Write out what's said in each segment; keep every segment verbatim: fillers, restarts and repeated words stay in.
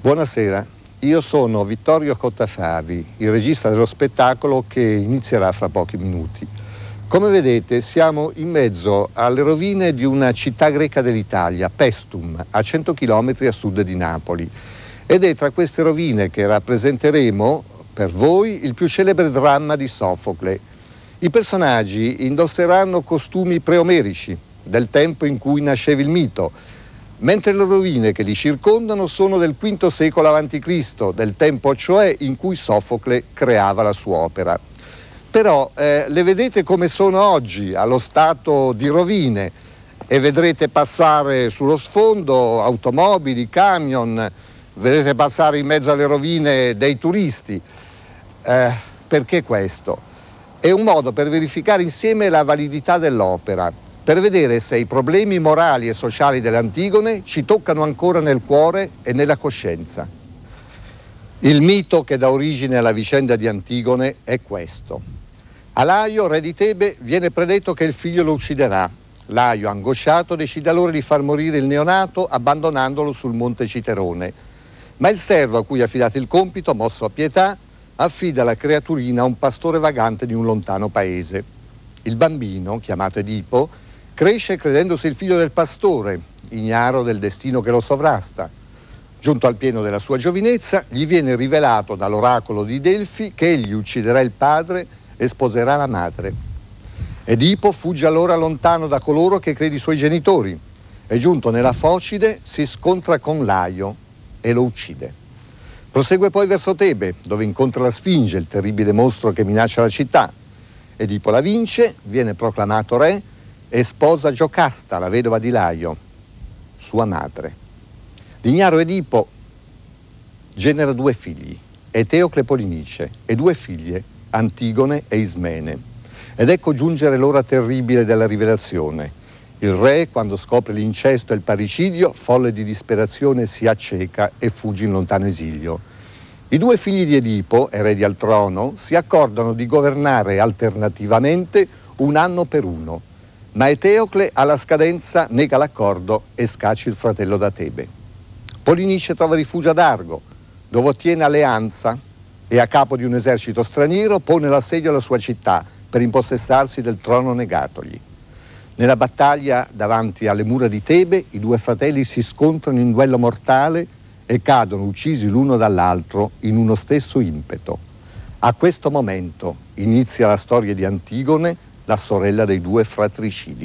Buonasera, io sono Vittorio Cottafavi, il regista dello spettacolo che inizierà fra pochi minuti. Come vedete siamo in mezzo alle rovine di una città greca dell'Italia, Paestum, a cento chilometri a sud di Napoli. Ed è tra queste rovine che rappresenteremo per voi il più celebre dramma di Sofocle. I personaggi indosseranno costumi preomerici, del tempo in cui nasceva il mito, mentre le rovine che li circondano sono del quinto secolo avanti Cristo, del tempo cioè in cui Sofocle creava la sua opera. Però eh, le vedete come sono oggi, allo stato di rovine, e vedrete passare sullo sfondo automobili, camion, vedrete passare in mezzo alle rovine dei turisti. Eh, perché questo? È un modo per verificare insieme la validità dell'opera, per vedere se i problemi morali e sociali delle Antigone ci toccano ancora nel cuore e nella coscienza. Il mito che dà origine alla vicenda di Antigone è questo. A Laio, re di Tebe, viene predetto che il figlio lo ucciderà. Laio, angosciato, decide allora di far morire il neonato abbandonandolo sul monte Citerone. Ma il servo a cui ha affidato il compito, mosso a pietà, affida la creaturina a un pastore vagante di un lontano paese. Il bambino, chiamato Edipo, cresce credendosi il figlio del pastore, ignaro del destino che lo sovrasta. Giunto al pieno della sua giovinezza, gli viene rivelato dall'oracolo di Delfi che egli ucciderà il padre e sposerà la madre. Edipo fugge allora lontano da coloro che crede i suoi genitori e, giunto nella Focide, si scontra con Laio e lo uccide. Prosegue poi verso Tebe, dove incontra la Sfinge, il terribile mostro che minaccia la città. Edipo la vince, viene proclamato re e sposa Giocasta, la vedova di Laio, sua madre. L'ignaro Edipo genera due figli, Eteocle e Polinice, e due figlie, Antigone e Ismene. Ed ecco giungere l'ora terribile della rivelazione. Il re, quando scopre l'incesto e il parricidio, folle di disperazione, si acceca e fugge in lontano esilio. I due figli di Edipo, eredi al trono, si accordano di governare alternativamente un anno per uno. Ma Eteocle alla scadenza nega l'accordo e scaccia il fratello da Tebe. Polinice trova rifugio ad Argo, dove ottiene alleanza e a capo di un esercito straniero pone l'assedio alla sua città per impossessarsi del trono negatogli. Nella battaglia davanti alle mura di Tebe i due fratelli si scontrano in duello mortale e cadono uccisi l'uno dall'altro in uno stesso impeto. A questo momento inizia la storia di Antigone, la sorella dei due fratricidi.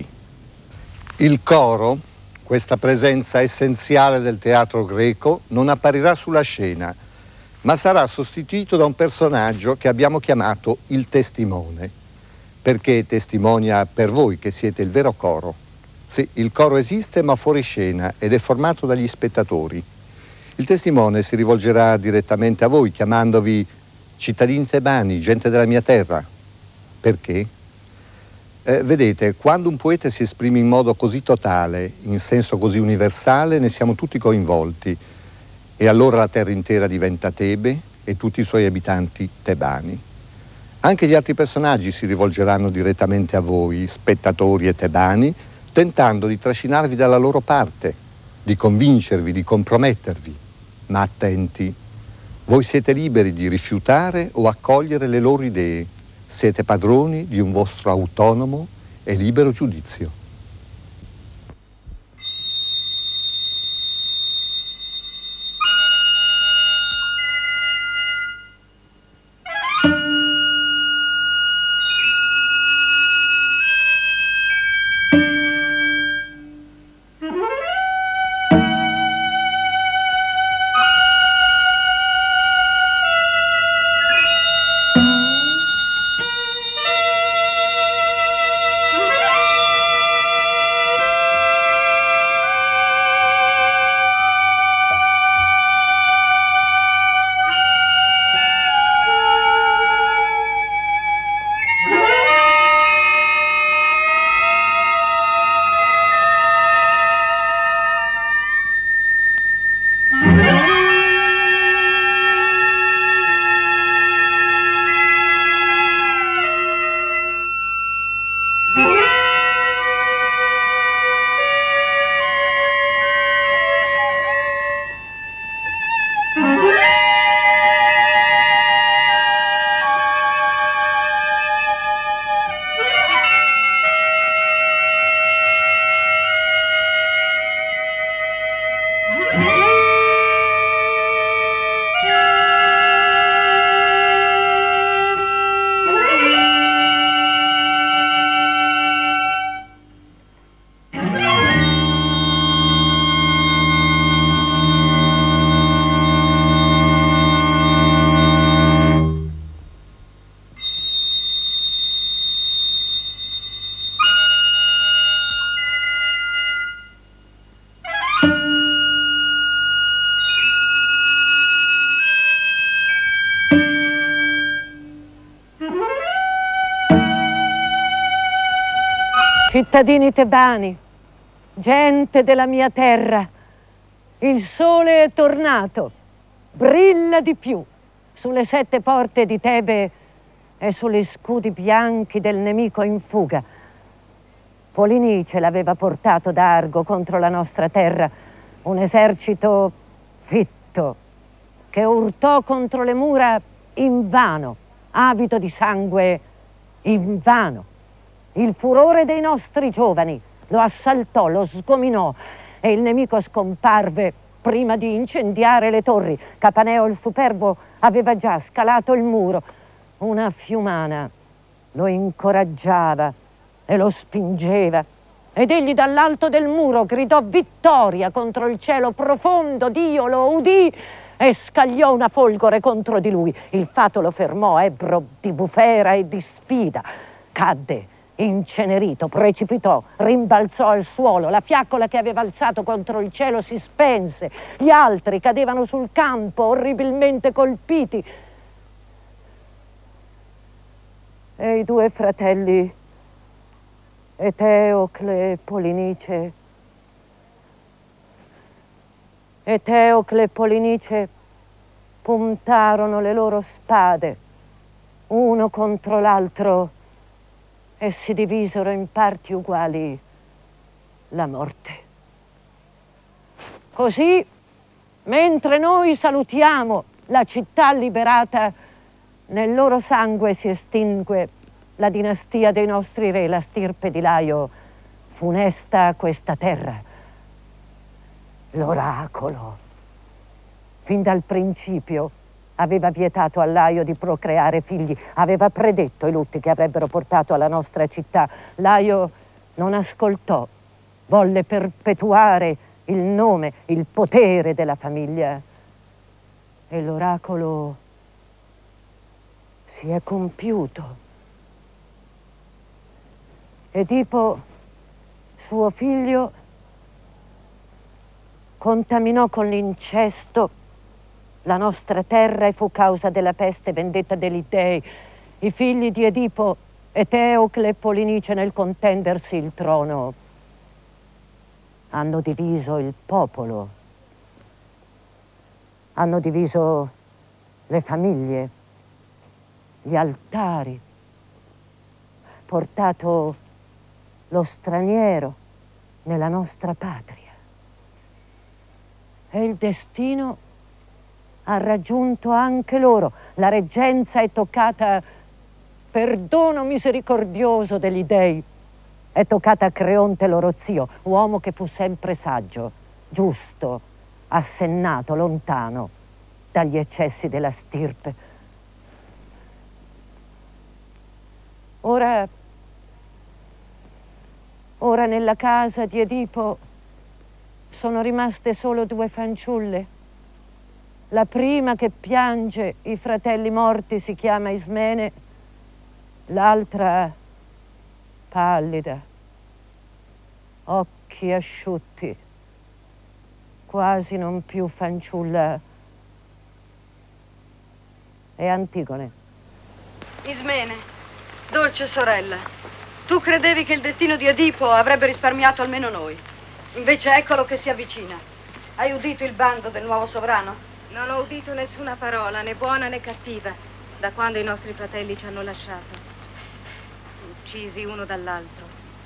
Il coro, questa presenza essenziale del teatro greco, non apparirà sulla scena, ma sarà sostituito da un personaggio che abbiamo chiamato il testimone, perché testimonia per voi che siete il vero coro. Sì, il coro esiste ma fuori scena ed è formato dagli spettatori. Il testimone si rivolgerà direttamente a voi chiamandovi cittadini tebani, gente della mia terra. Perché? Eh, vedete, quando un poeta si esprime in modo così totale, in senso così universale, ne siamo tutti coinvolti. E allora la terra intera diventa Tebe e tutti i suoi abitanti tebani. Anche gli altri personaggi si rivolgeranno direttamente a voi, spettatori e tebani, tentando di trascinarvi dalla loro parte, di convincervi, di compromettervi. Ma attenti, voi siete liberi di rifiutare o accogliere le loro idee. Siete padroni di un vostro autonomo e libero giudizio. Cittadini tebani, gente della mia terra, il sole è tornato, brilla di più sulle sette porte di Tebe e sugli scudi bianchi del nemico in fuga. Polinice l'aveva portato da Argo contro la nostra terra, un esercito fitto che urtò contro le mura invano, avido di sangue invano. Il furore dei nostri giovani lo assaltò, lo sgominò e il nemico scomparve prima di incendiare le torri. Capaneo il superbo aveva già scalato il muro. Una fiumana lo incoraggiava e lo spingeva. Ed egli dall'alto del muro gridò vittoria contro il cielo profondo. Dio lo udì e scagliò una folgore contro di lui. Il fato lo fermò, ebbro di bufera e di sfida. Cadde incenerito, precipitò, rimbalzò al suolo. La fiaccola che aveva alzato contro il cielo si spense. Gli altri cadevano sul campo, orribilmente colpiti. E i due fratelli, Eteocle e Polinice, Eteocle e Polinice puntarono le loro spade, uno contro l'altro, e si divisero in parti uguali la morte. Così, mentre noi salutiamo la città liberata, nel loro sangue si estingue la dinastia dei nostri re, la stirpe di Laio, funesta a questa terra. L'oracolo, fin dal principio, aveva vietato a Laio di procreare figli, aveva predetto i lutti che avrebbero portato alla nostra città. Laio non ascoltò, volle perpetuare il nome, il potere della famiglia. E l'oracolo si è compiuto. Edipo, suo figlio, contaminò con l'incesto la nostra terra e fu causa della peste, vendetta degli dei. I figli di Edipo, Eteocle e Polinice, nel contendersi il trono, hanno diviso il popolo, hanno diviso le famiglie, gli altari, portato lo straniero nella nostra patria. E il destino ha raggiunto anche loro. La reggenza è toccata, per dono misericordioso degli dei, è toccata a Creonte loro zio, uomo che fu sempre saggio, giusto, assennato, lontano dagli eccessi della stirpe. Ora, ora nella casa di Edipo sono rimaste solo due fanciulle. La prima che piange i fratelli morti si chiama Ismene, l'altra pallida, occhi asciutti, quasi non più fanciulla, è Antigone. Ismene, dolce sorella, tu credevi che il destino di Edipo avrebbe risparmiato almeno noi. Invece eccolo che si avvicina. Hai udito il bando del nuovo sovrano? Non ho udito nessuna parola, né buona né cattiva, da quando i nostri fratelli ci hanno lasciato, uccisi uno dall'altro.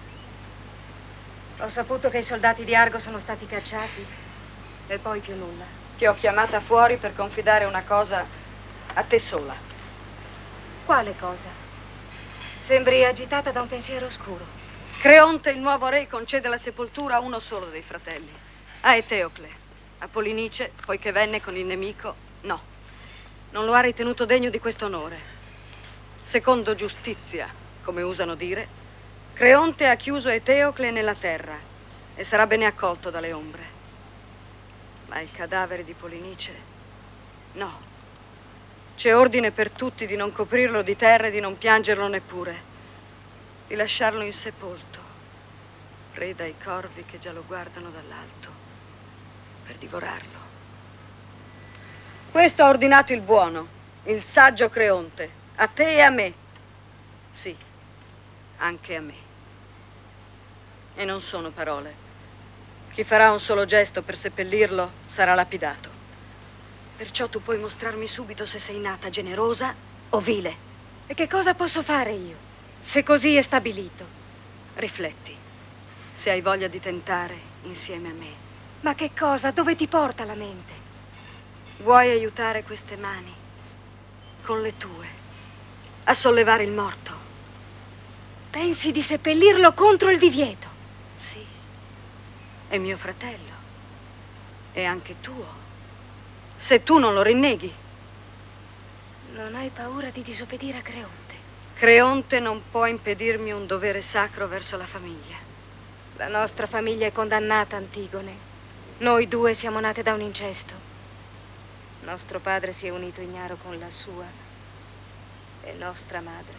Ho saputo che i soldati di Argo sono stati cacciati e poi più nulla. Ti ho chiamata fuori per confidare una cosa a te sola. Quale cosa? Sembri agitata da un pensiero oscuro. Creonte, il nuovo re, concede la sepoltura a uno solo dei fratelli, a Eteocle. A Polinice, poiché venne con il nemico, no. Non lo ha ritenuto degno di questo onore. Secondo giustizia, come usano dire, Creonte ha chiuso Eteocle nella terra e sarà bene accolto dalle ombre. Ma il cadavere di Polinice, no. C'è ordine per tutti di non coprirlo di terra e di non piangerlo neppure, di lasciarlo insepolto, preda ai corvi che già lo guardano dall'alto per divorarlo. Questo ha ordinato il buono, il saggio Creonte, a te e a me. Sì, anche a me. E non sono parole. Chi farà un solo gesto per seppellirlo sarà lapidato. Perciò tu puoi mostrarmi subito se sei nata generosa o vile. E che cosa posso fare io, se così è stabilito? Rifletti. Se hai voglia di tentare insieme a me. Ma che cosa? Dove ti porta la mente? Vuoi aiutare queste mani con le tue a sollevare il morto? Pensi di seppellirlo contro il divieto? Sì. È mio fratello. E anche tuo. Se tu non lo rinneghi. Non hai paura di disobbedire a Creonte? Creonte non può impedirmi un dovere sacro verso la famiglia. La nostra famiglia è condannata, Antigone. Noi due siamo nate da un incesto. Nostro padre si è unito ignaro con la sua e nostra madre.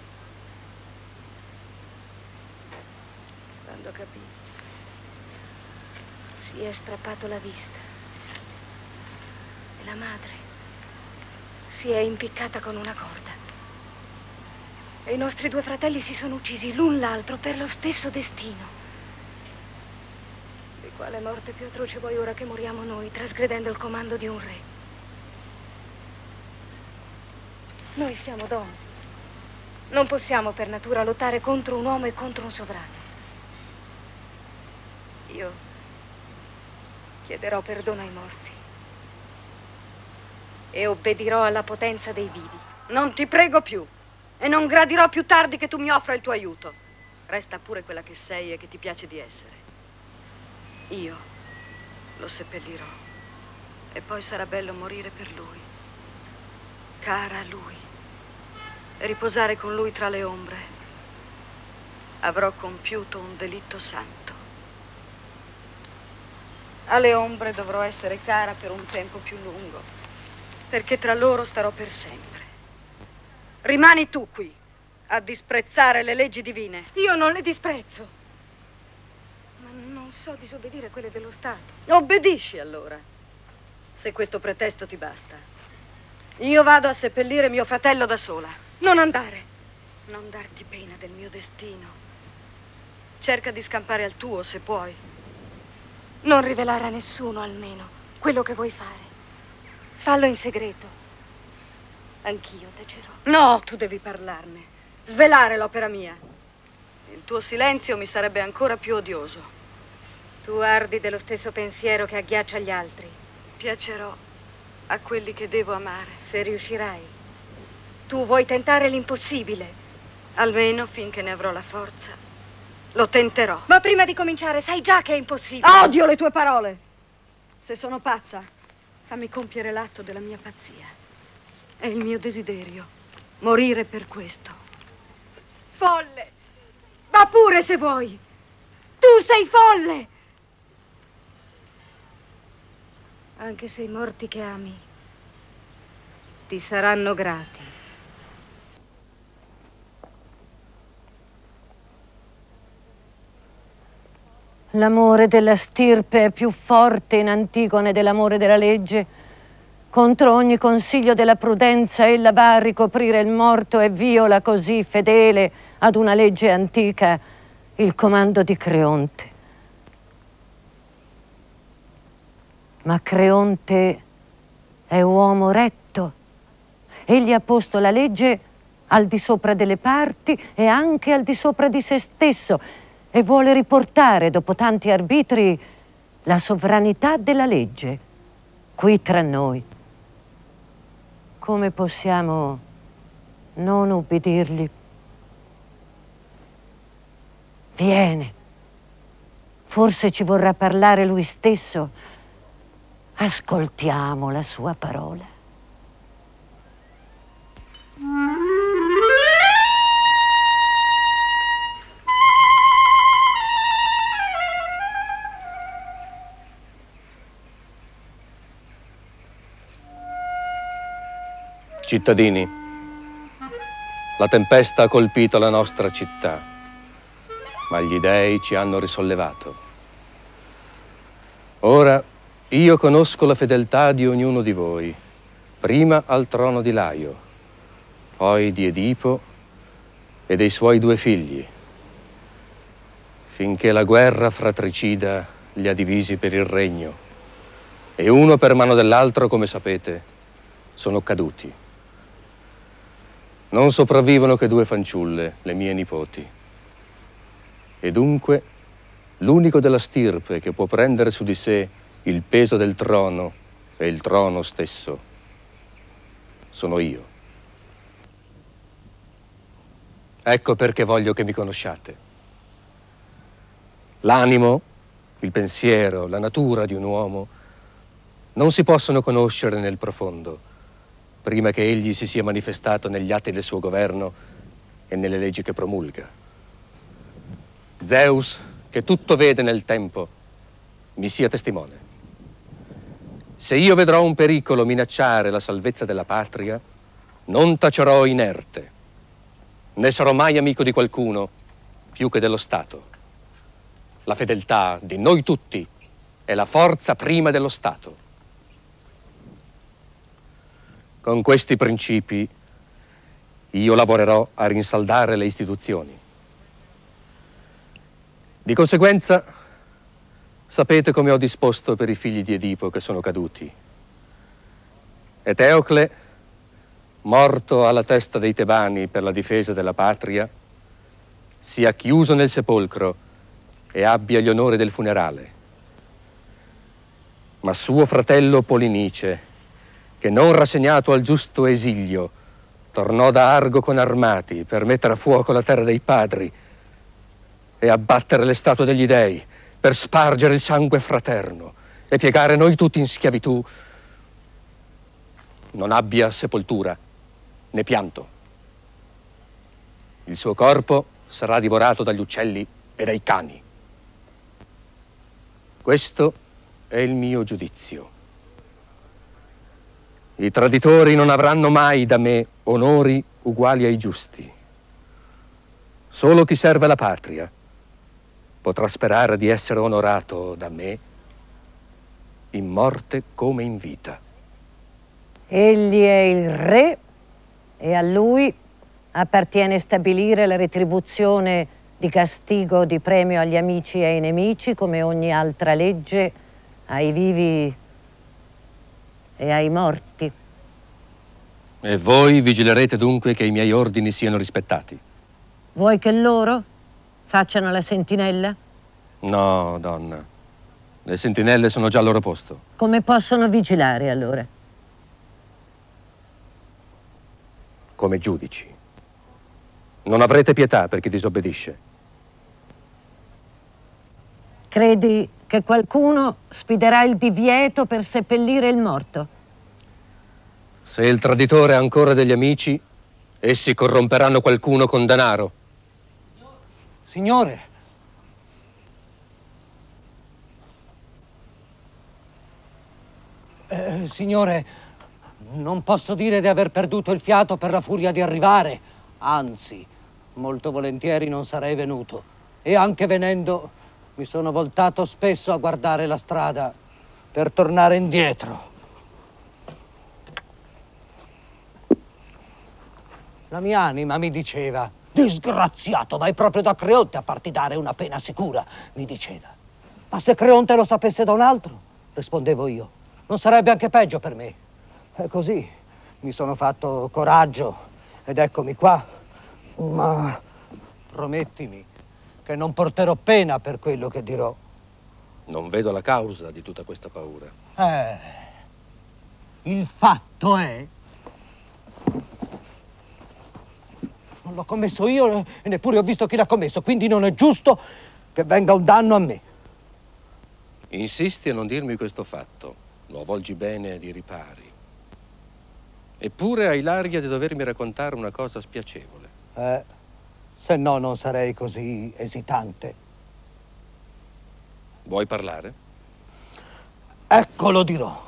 Quando capì, si è strappato la vista. E la madre si è impiccata con una corda. E i nostri due fratelli si sono uccisi l'un l'altro per lo stesso destino. Di quale morte più atroce vuoi ora che moriamo noi, trasgredendo il comando di un re? Noi siamo donne. Non possiamo per natura lottare contro un uomo e contro un sovrano. Io chiederò perdono ai morti e obbedirò alla potenza dei vivi. Non ti prego più e non gradirò più tardi che tu mi offra il tuo aiuto. Resta pure quella che sei e che ti piace di essere. Io lo seppellirò e poi sarà bello morire per lui, cara a lui, e riposare con lui tra le ombre. Avrò compiuto un delitto santo. Alle ombre dovrò essere cara per un tempo più lungo, perché tra loro starò per sempre. Rimani tu qui a disprezzare le leggi divine. Io non le disprezzo, ma non so disobbedire quelle dello Stato. Obbedisci allora, se questo pretesto ti basta. Io vado a seppellire mio fratello da sola. Non andare. Non darti pena del mio destino. Cerca di scampare al tuo, se puoi. Non rivelare a nessuno, almeno, quello che vuoi fare. Fallo in segreto. Anch'io tacerò. No, tu devi parlarne. Svelare l'opera mia. Il tuo silenzio mi sarebbe ancora più odioso. Tu ardi dello stesso pensiero che agghiaccia gli altri. Piacerò a quelli che devo amare. Se riuscirai. Tu vuoi tentare l'impossibile. Almeno finché ne avrò la forza. Lo tenterò. Ma prima di cominciare, sai già che è impossibile. Odio le tue parole. Se sono pazza, fammi compiere l'atto della mia pazzia. È il mio desiderio morire per questo. Folle! Va pure se vuoi. Tu sei folle! Anche se i morti che ami ti saranno grati. L'amore della stirpe è più forte in Antigone dell'amore della legge. Contro ogni consiglio della prudenza ella va a ricoprire il morto e viola così, fedele ad una legge antica, il comando di Creonte. Ma Creonte è uomo retto. Egli ha posto la legge al di sopra delle parti e anche al di sopra di se stesso e vuole riportare, dopo tanti arbitri, la sovranità della legge qui tra noi. Come possiamo non ubbidirgli? Viene. Forse ci vorrà parlare lui stesso. Ascoltiamo la sua parola. Cittadini, la tempesta ha colpito la nostra città, ma gli dèi ci hanno risollevato. Ora io conosco la fedeltà di ognuno di voi, prima al trono di Laio, poi di Edipo e dei suoi due figli, finché la guerra fratricida li ha divisi per il regno e uno per mano dell'altro, come sapete, sono caduti. Non sopravvivono che due fanciulle, le mie nipoti. E dunque l'unico della stirpe che può prendere su di sé il peso del trono e il trono stesso sono io. Ecco perché voglio che mi conosciate. L'animo, il pensiero, la natura di un uomo non si possono conoscere nel profondo prima che egli si sia manifestato negli atti del suo governo e nelle leggi che promulga. Zeus, che tutto vede nel tempo, mi sia testimone. Se io vedrò un pericolo minacciare la salvezza della patria, non tacerò inerte, né sarò mai amico di qualcuno più che dello Stato. La fedeltà di noi tutti è la forza prima dello Stato. Con questi principi io lavorerò a rinsaldare le istituzioni. Di conseguenza, sapete come ho disposto per i figli di Edipo che sono caduti. Eteocle, morto alla testa dei Tebani per la difesa della patria, sia chiuso nel sepolcro e abbia gli onori del funerale. Ma suo fratello Polinice, che non rassegnato al giusto esilio, tornò da Argo con armati per mettere a fuoco la terra dei padri e abbattere le statue degli dei, per spargere il sangue fraterno e piegare noi tutti in schiavitù, non abbia sepoltura né pianto. Il suo corpo sarà divorato dagli uccelli e dai cani. Questo è il mio giudizio. I traditori non avranno mai da me onori uguali ai giusti. Solo chi serve la patria potrà sperare di essere onorato da me in morte come in vita. Egli è il re e a lui appartiene stabilire la retribuzione di castigo o di premio agli amici e ai nemici, come ogni altra legge, ai vivi e ai morti. E voi vigilerete dunque che i miei ordini siano rispettati? Vuoi che loro facciano la sentinella? No, donna. Le sentinelle sono già al loro posto. Come possono vigilare allora? Come giudici. Non avrete pietà per chi disobbedisce. Credi che qualcuno sfiderà il divieto per seppellire il morto? Se il traditore ha ancora degli amici, essi corromperanno qualcuno con denaro. Signore. Eh, signore, non posso dire di aver perduto il fiato per la furia di arrivare. Anzi, molto volentieri non sarei venuto. E anche venendo mi sono voltato spesso a guardare la strada per tornare indietro. La mia anima mi diceva: disgraziato, vai proprio da Creonte a farti dare una pena sicura, mi diceva. Ma se Creonte lo sapesse da un altro, rispondevo io, non sarebbe anche peggio per me. E così mi sono fatto coraggio ed eccomi qua. Ma promettimi che non porterò pena per quello che dirò. Non vedo la causa di tutta questa paura. Eh, il fatto è... non l'ho commesso io e neppure ho visto chi l'ha commesso, quindi non è giusto che venga un danno a me. Insisti a non dirmi questo fatto. Lo avvolgi bene di ripari. Eppure hai l'aria di dovermi raccontare una cosa spiacevole. Eh, se no non sarei così esitante. Vuoi parlare? Ecco, lo dirò.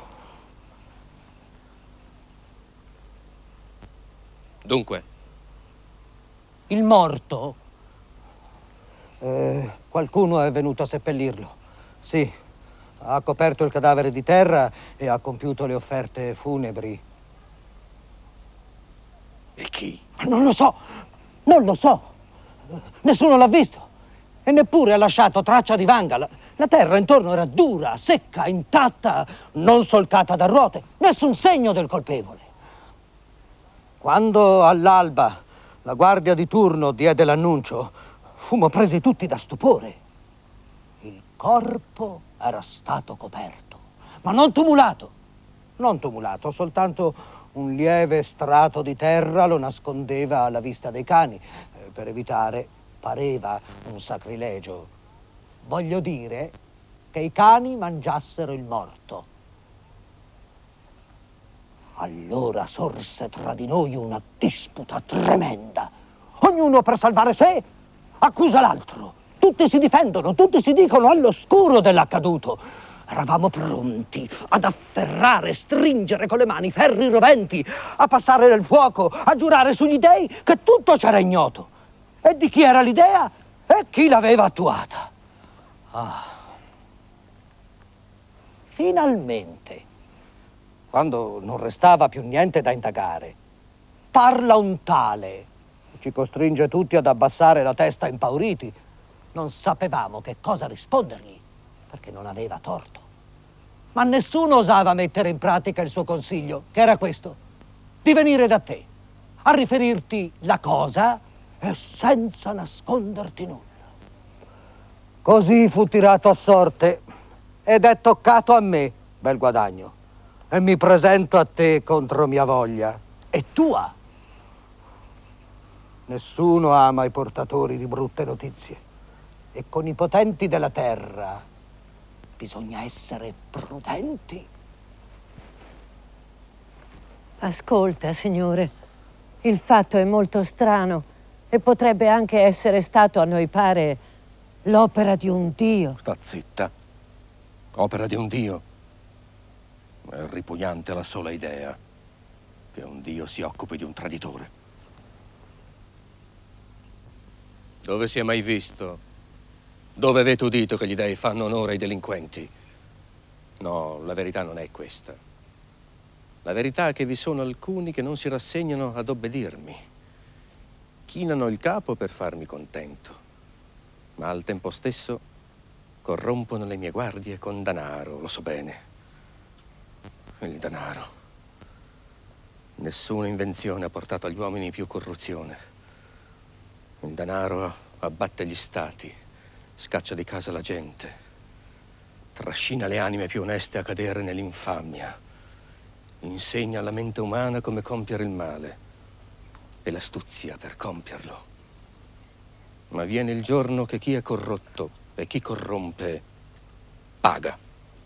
Dunque? Il morto... Eh, qualcuno è venuto a seppellirlo. Sì, ha coperto il cadavere di terra e ha compiuto le offerte funebri. E chi? Non lo so, non lo so. Nessuno l'ha visto. e neppure ha lasciato traccia di vanga. La, la terra intorno era dura, secca, intatta, non solcata da ruote, nessun segno del colpevole. Quando all'alba la guardia di turno diede l'annuncio, fummo presi tutti da stupore. Il corpo era stato coperto, ma non tumulato. Non tumulato, soltanto un lieve strato di terra lo nascondeva alla vista dei cani, eh, per evitare, pareva un sacrilegio. Voglio dire che i cani mangiassero il morto. Allora sorse tra di noi una disputa tremenda. Ognuno per salvare sé accusa l'altro. Tutti si difendono, tutti si dicono all'oscuro dell'accaduto. Eravamo pronti ad afferrare, stringere con le mani ferri roventi, a passare nel fuoco, a giurare sugli dei che tutto c'era ignoto. E di chi era l'idea e chi l'aveva attuata. Ah. Finalmente, quando non restava più niente da indagare, parla un tale, ci costringe tutti ad abbassare la testa impauriti. Non sapevamo che cosa rispondergli, perché non aveva torto. Ma nessuno osava mettere in pratica il suo consiglio, che era questo: di venire da te, a riferirti la cosa e senza nasconderti nulla. Così fu tirato a sorte ed è toccato a me, bel guadagno, e mi presento a te contro mia voglia. È tua. Nessuno ama i portatori di brutte notizie, e con i potenti della terra bisogna essere prudenti. Ascolta, signore, il fatto è molto strano e potrebbe anche essere stato, a noi pare, l'opera di un dio. Sta zitta. Opera di un dio. È ripugnante la sola idea che un dio si occupi di un traditore. Dove si è mai visto? Dove avete udito che gli dei fanno onore ai delinquenti? No, la verità non è questa. La verità è che vi sono alcuni che non si rassegnano ad obbedirmi. Chinano il capo per farmi contento, ma al tempo stesso corrompono le mie guardie con danaro, lo so bene. Il danaro. Nessuna invenzione ha portato agli uomini più corruzione. Il danaro abbatte gli stati, scaccia di casa la gente, trascina le anime più oneste a cadere nell'infamia, insegna alla mente umana come compiere il male e l'astuzia per compierlo. Ma viene il giorno che chi è corrotto e chi corrompe paga.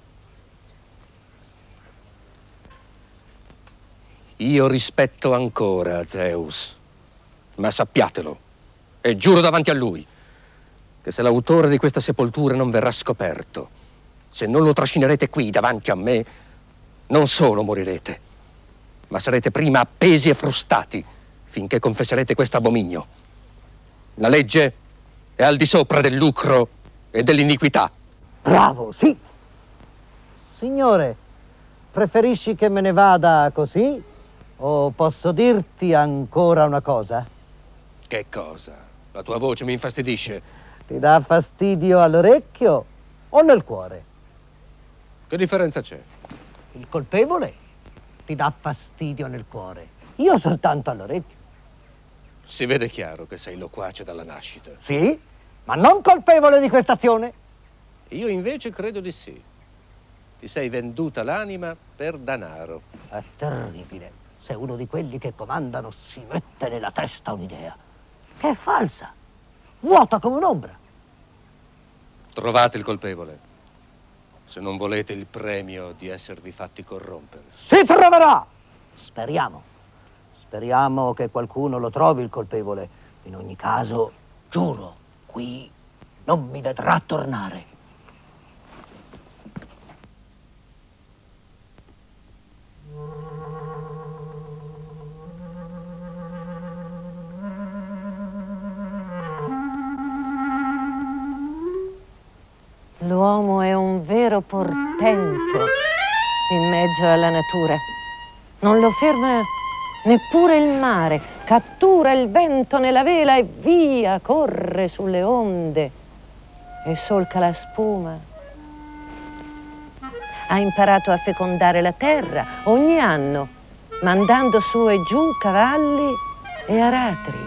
Io rispetto ancora Zeus, ma sappiatelo, e giuro davanti a lui, che se l'autore di questa sepoltura non verrà scoperto, se non lo trascinerete qui davanti a me, non solo morirete, ma sarete prima appesi e frustati finché confesserete questo abominio. La legge è al di sopra del lucro e dell'iniquità. Bravo, sì. Signore, preferisci che me ne vada così? O posso dirti ancora una cosa? Che cosa? La tua voce mi infastidisce. Ti dà fastidio all'orecchio o nel cuore? Che differenza c'è? Il colpevole ti dà fastidio nel cuore, io soltanto all'orecchio. Si vede chiaro che sei loquace dalla nascita. Sì, ma non colpevole di questa azione. Io invece credo di sì. Ti sei venduta l'anima per danaro. È terribile se uno di quelli che comandano si mette nella testa un'idea che è falsa, vuota come un'ombra. Trovate il colpevole, se non volete il premio di esservi fatti corrompere. Si troverà! Speriamo. Speriamo che qualcuno lo trovi il colpevole. In ogni caso, giuro, qui non mi vedrà tornare. L'uomo è un vero portento in mezzo alla natura. Non lo ferma neppure il mare. Cattura il vento nella vela e via, corre sulle onde. e solca la spuma. Ha imparato a fecondare la terra ogni anno, mandando su e giù cavalli e aratri.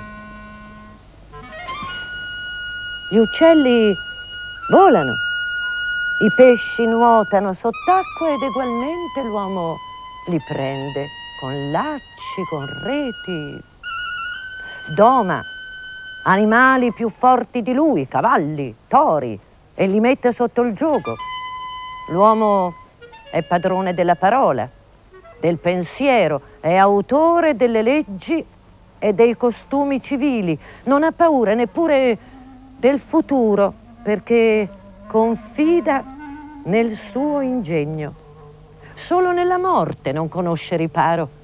Gli uccelli volano, i pesci nuotano sott'acqua ed egualmente l'uomo li prende con lacci, con reti. Doma animali più forti di lui, cavalli, tori, e li mette sotto il giogo. L'uomo è padrone della parola, del pensiero, è autore delle leggi e dei costumi civili. Non ha paura neppure del futuro, perché confida nel suo ingegno. Solo nella morte non conosce riparo.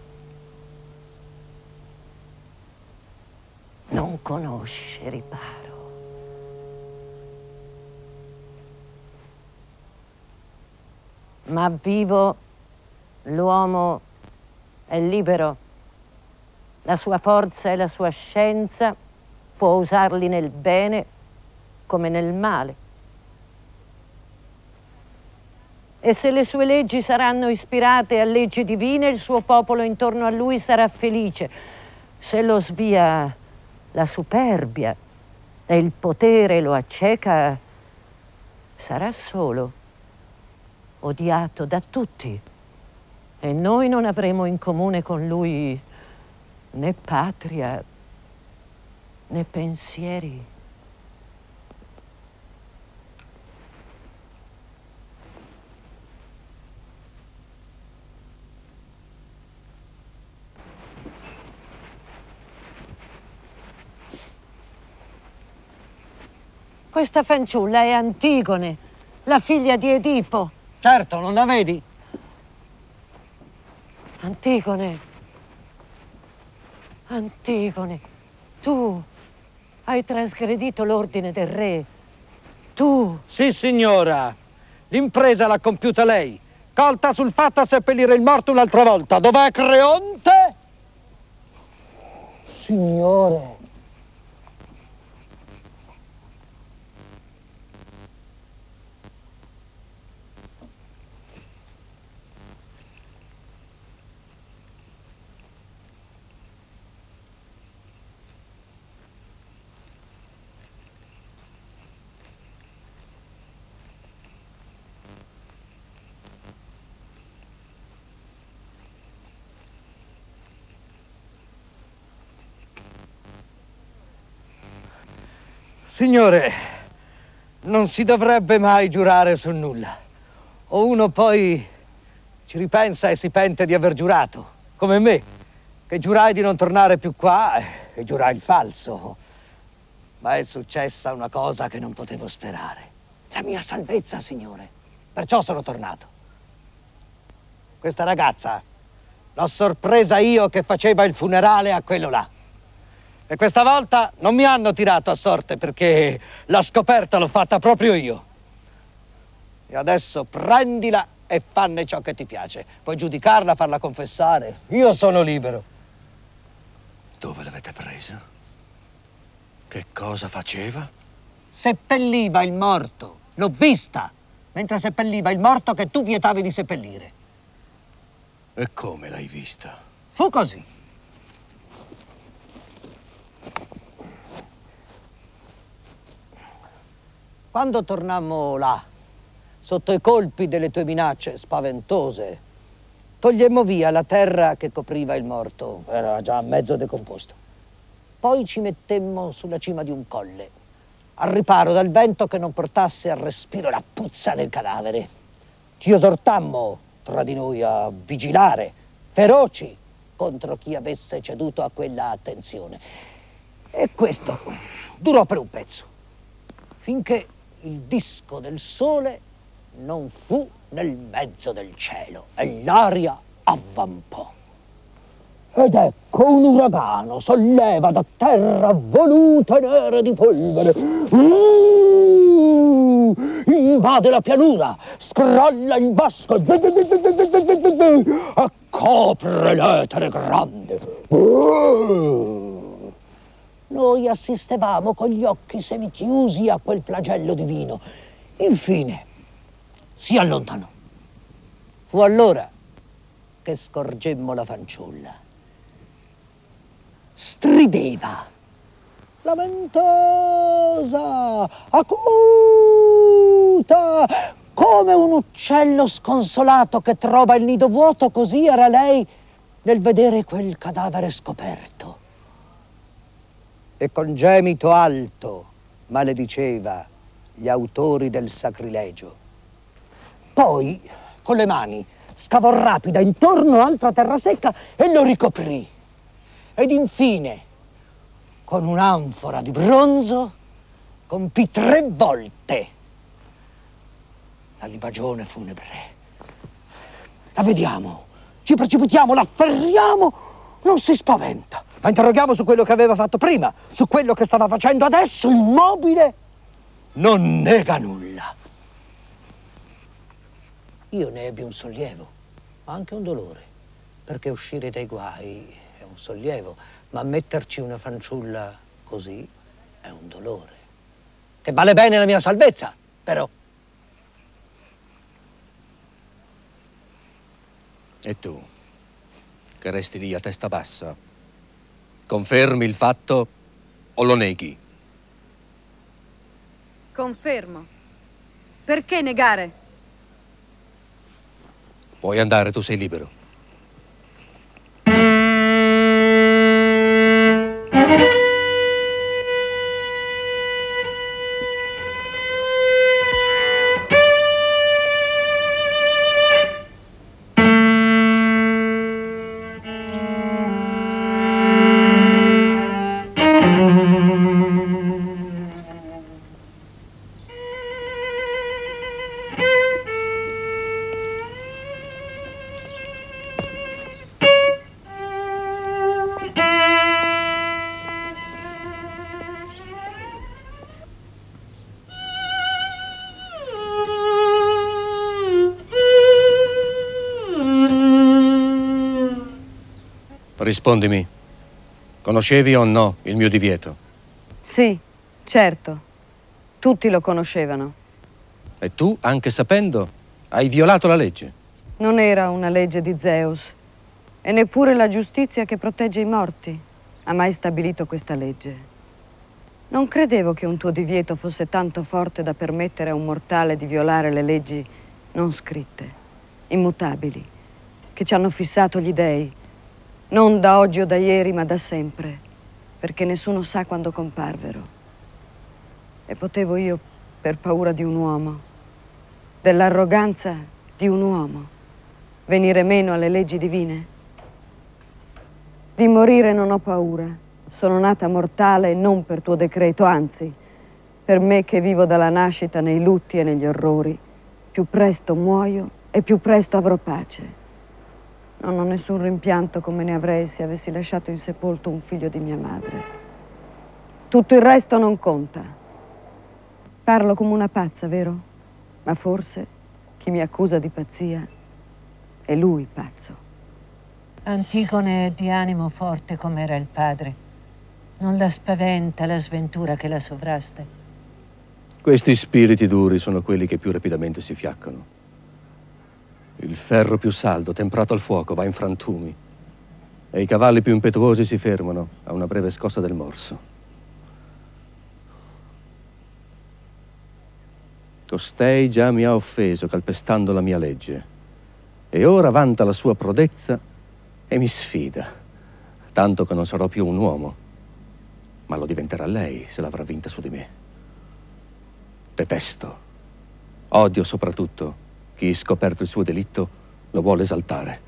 Non conosce riparo. Ma vivo l'uomo è libero. La sua forza e la sua scienza può usarli nel bene come nel male. E se le sue leggi saranno ispirate a leggi divine, il suo popolo intorno a lui sarà felice. Se lo svia la superbia e il potere lo acceca, sarà solo, odiato da tutti, e noi non avremo in comune con lui né patria né pensieri. Questa fanciulla è Antigone, la figlia di Edipo. Certo, non la vedi? Antigone, Antigone, tu hai trasgredito l'ordine del re. Tu. Sì, signora. L'impresa l'ha compiuta lei, colta sul fatto a seppellire il morto un'altra volta. Dov'è Creonte? Signore. Signore, non si dovrebbe mai giurare su nulla. O uno poi ci ripensa e si pente di aver giurato, come me, che giurai di non tornare più qua e giurai il falso. Ma è successa una cosa che non potevo sperare. La mia salvezza, signore. Perciò sono tornato. Questa ragazza l'ho sorpresa io che faceva il funerale a quello là. E questa volta non mi hanno tirato a sorte perché la scoperta l'ho fatta proprio io. E adesso prendila e fanne ciò che ti piace. Puoi giudicarla, farla confessare. Io sono libero. Dove l'avete presa? Che cosa faceva? Seppelliva il morto. L'ho vista mentre seppelliva il morto che tu vietavi di seppellire. E come l'hai vista? Fu così. Quando tornammo là, sotto i colpi delle tue minacce spaventose, togliemmo via la terra che copriva il morto. Era già mezzo decomposto. Poi ci mettemmo sulla cima di un colle, al riparo dal vento che non portasse al respiro la puzza del cadavere. Ci esortammo tra di noi a vigilare, feroci, contro chi avesse ceduto a quella attenzione. E questo durò per un pezzo, finché il disco del sole non fu nel mezzo del cielo e l'aria avvampò. Ed ecco un uragano solleva da terra volute nere di polvere. Uh, invade la pianura, scrolla il bosco e copre l'etere grande. Uh, Noi assistevamo con gli occhi semichiusi a quel flagello divino. Infine si allontanò. Fu allora che scorgemmo la fanciulla. Strideva, lamentosa, acuta, come un uccello sconsolato che trova il nido vuoto, così era lei nel vedere quel cadavere scoperto. E con gemito alto malediceva gli autori del sacrilegio. Poi, con le mani, scavò rapida intorno altra terra secca e lo ricoprì. Ed infine, con un'anfora di bronzo, compì tre volte la libagione funebre. La vediamo, ci precipitiamo, la afferriamo, non si spaventa. La interroghiamo su quello che aveva fatto prima, su quello che stava facendo adesso, immobile, non nega nulla. Io ne ebbi un sollievo, ma anche un dolore, perché uscire dai guai è un sollievo, ma metterci una fanciulla così è un dolore, che vale bene la mia salvezza, però. E tu, che resti lì a testa bassa, confermi il fatto o lo neghi? Confermo. Perché negare? Puoi andare, tu sei libero. Rispondimi, conoscevi o no il mio divieto? Sì, certo. Tutti lo conoscevano. E tu, anche sapendo, hai violato la legge. Non era una legge di Zeus. E neppure la giustizia che protegge i morti ha mai stabilito questa legge. Non credevo che un tuo divieto fosse tanto forte da permettere a un mortale di violare le leggi non scritte, immutabili, che ci hanno fissato gli dèi. Non da oggi o da ieri, ma da sempre, perché nessuno sa quando comparvero. E potevo io, per paura di un uomo, dell'arroganza di un uomo, venire meno alle leggi divine? Di morire non ho paura. Sono nata mortale non per tuo decreto, anzi, per me che vivo dalla nascita nei lutti e negli orrori, più presto muoio e più presto avrò pace. Non ho nessun rimpianto come ne avrei se avessi lasciato insepolto un figlio di mia madre. Tutto il resto non conta. Parlo come una pazza, vero? Ma forse chi mi accusa di pazzia è lui pazzo. Antigone è di animo forte come era il padre. Non la spaventa la sventura che la sovrasta. Questi spiriti duri sono quelli che più rapidamente si fiaccano. Il ferro più saldo, temprato al fuoco, va in frantumi e i cavalli più impetuosi si fermano a una breve scossa del morso. Costei già mi ha offeso calpestando la mia legge e ora vanta la sua prodezza e mi sfida, tanto che non sarò più un uomo, ma lo diventerà lei se l'avrà vinta su di me. Detesto, odio soprattutto chi, scoperto il suo delitto, lo vuole esaltare.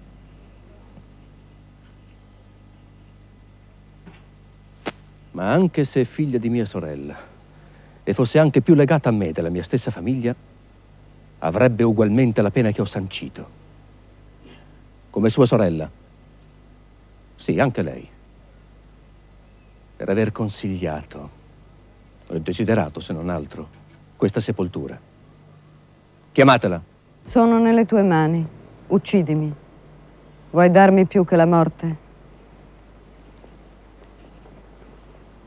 Ma anche se è figlia di mia sorella e fosse anche più legata a me della mia stessa famiglia, avrebbe ugualmente la pena che ho sancito. Come sua sorella. Sì, anche lei. Per aver consigliato, o desiderato se non altro, questa sepoltura. Chiamatela. Sono nelle tue mani. Uccidimi. Vuoi darmi più che la morte?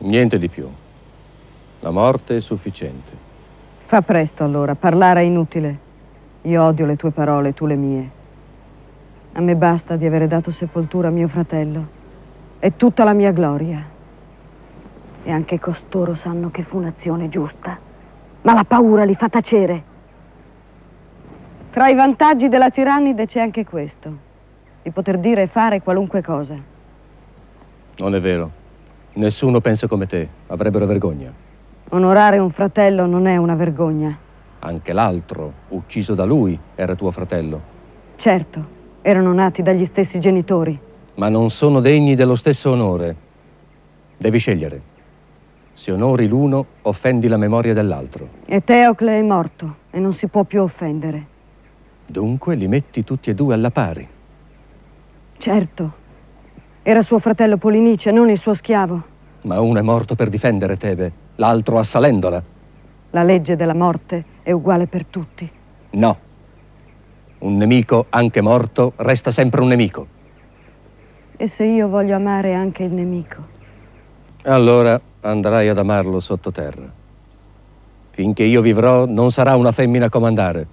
Niente di più. La morte è sufficiente. Fa presto allora, parlare è inutile. Io odio le tue parole, tu le mie. A me basta di avere dato sepoltura a mio fratello. È tutta la mia gloria. E anche costoro sanno che fu un'azione giusta. Ma la paura li fa tacere. Tra i vantaggi della tirannide c'è anche questo, di poter dire e fare qualunque cosa. Non è vero. Nessuno pensa come te. Avrebbero vergogna. Onorare un fratello non è una vergogna. Anche l'altro, ucciso da lui, era tuo fratello. Certo, erano nati dagli stessi genitori. Ma non sono degni dello stesso onore. Devi scegliere. Se onori l'uno, offendi la memoria dell'altro. E Teocle è morto e non si può più offendere. Dunque li metti tutti e due alla pari. Certo. Era suo fratello Polinice, non il suo schiavo. Ma uno è morto per difendere Tebe, l'altro assalendola. La legge della morte è uguale per tutti. No. Un nemico, anche morto, resta sempre un nemico. E se io voglio amare anche il nemico? Allora andrai ad amarlo sottoterra. Finché io vivrò, non sarà una femmina a comandare.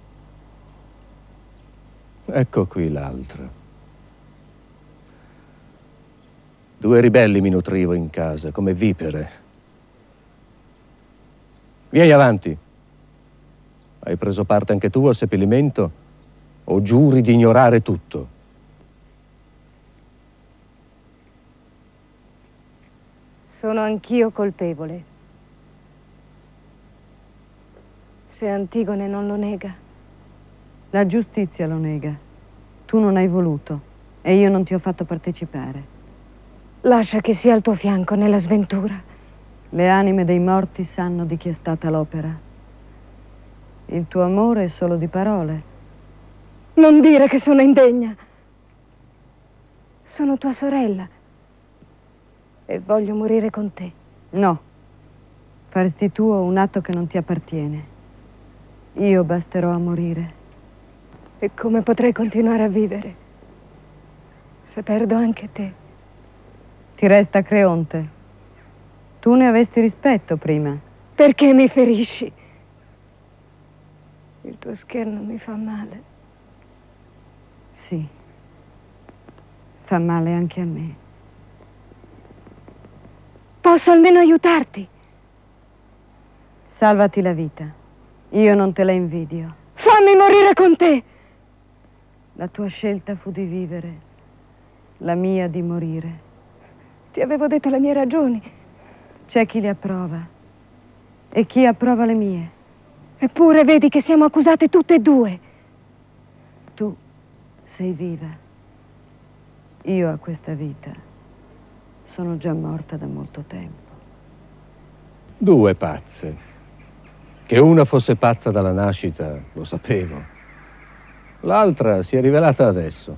Ecco qui l'altra. Due ribelli mi nutrivo in casa, come vipere. Vieni avanti. Hai preso parte anche tu al seppellimento o giuri di ignorare tutto? Sono anch'io colpevole. Se Antigone non lo nega. La giustizia lo nega. Tu non hai voluto e io non ti ho fatto partecipare. Lascia che sia al tuo fianco nella sventura. Le anime dei morti sanno di chi è stata l'opera. Il tuo amore è solo di parole. Non dire che sono indegna. Sono tua sorella e voglio morire con te. No, faresti tuo un atto che non ti appartiene. Io basterò a morire. E come potrei continuare a vivere se perdo anche te? Ti resta Creonte. Tu ne avesti rispetto prima. Perché mi ferisci? Il tuo scherno mi fa male. Sì, fa male anche a me. Posso almeno aiutarti? Salvati la vita. Io non te la invidio. Fammi morire con te! La tua scelta fu di vivere, la mia di morire. Ti avevo detto le mie ragioni. C'è chi le approva e chi approva le mie. Eppure vedi che siamo accusate tutte e due. Tu sei viva. Io a questa vita sono già morta da molto tempo. Due pazze. Che una fosse pazza dalla nascita, lo sapevo. L'altra si è rivelata adesso.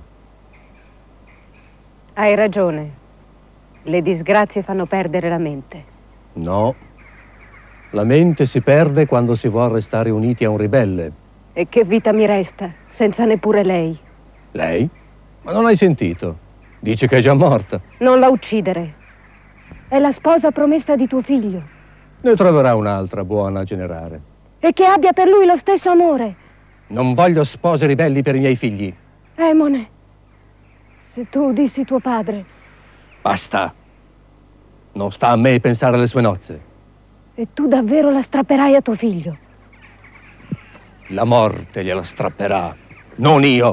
Hai ragione. Le disgrazie fanno perdere la mente. No. La mente si perde quando si vuol restare uniti a un ribelle. E che vita mi resta, senza neppure lei? Lei? Ma non hai sentito? Dice che è già morta. Non la uccidere. È la sposa promessa di tuo figlio. Ne troverà un'altra buona a generare. E che abbia per lui lo stesso amore. Non voglio spose ribelli per i miei figli. Emone, se tu udissi tuo padre... Basta. Non sta a me pensare alle sue nozze. E tu davvero la strapperai a tuo figlio? La morte gliela strapperà, non io.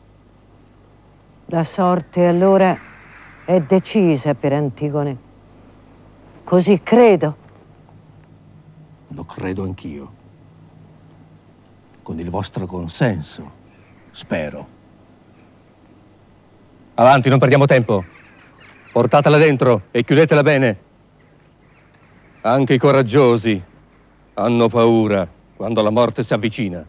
La sorte allora è decisa per Antigone. Così credo. Lo credo anch'io. Con il vostro consenso, spero. Avanti, non perdiamo tempo. Portatela dentro e chiudetela bene. Anche i coraggiosi hanno paura quando la morte si avvicina.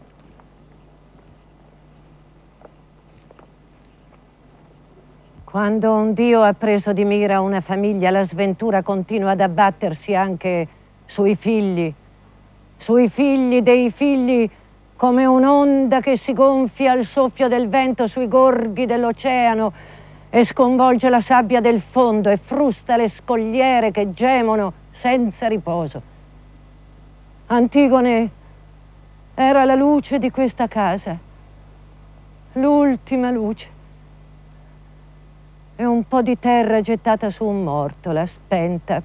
Quando un Dio ha preso di mira una famiglia, la sventura continua ad abbattersi anche sui figli, sui figli dei figli, come un'onda che si gonfia al soffio del vento sui gorghi dell'oceano e sconvolge la sabbia del fondo e frusta le scogliere che gemono senza riposo. Antigone era la luce di questa casa, l'ultima luce. E un po' di terra gettata su un morto, l'ha spenta.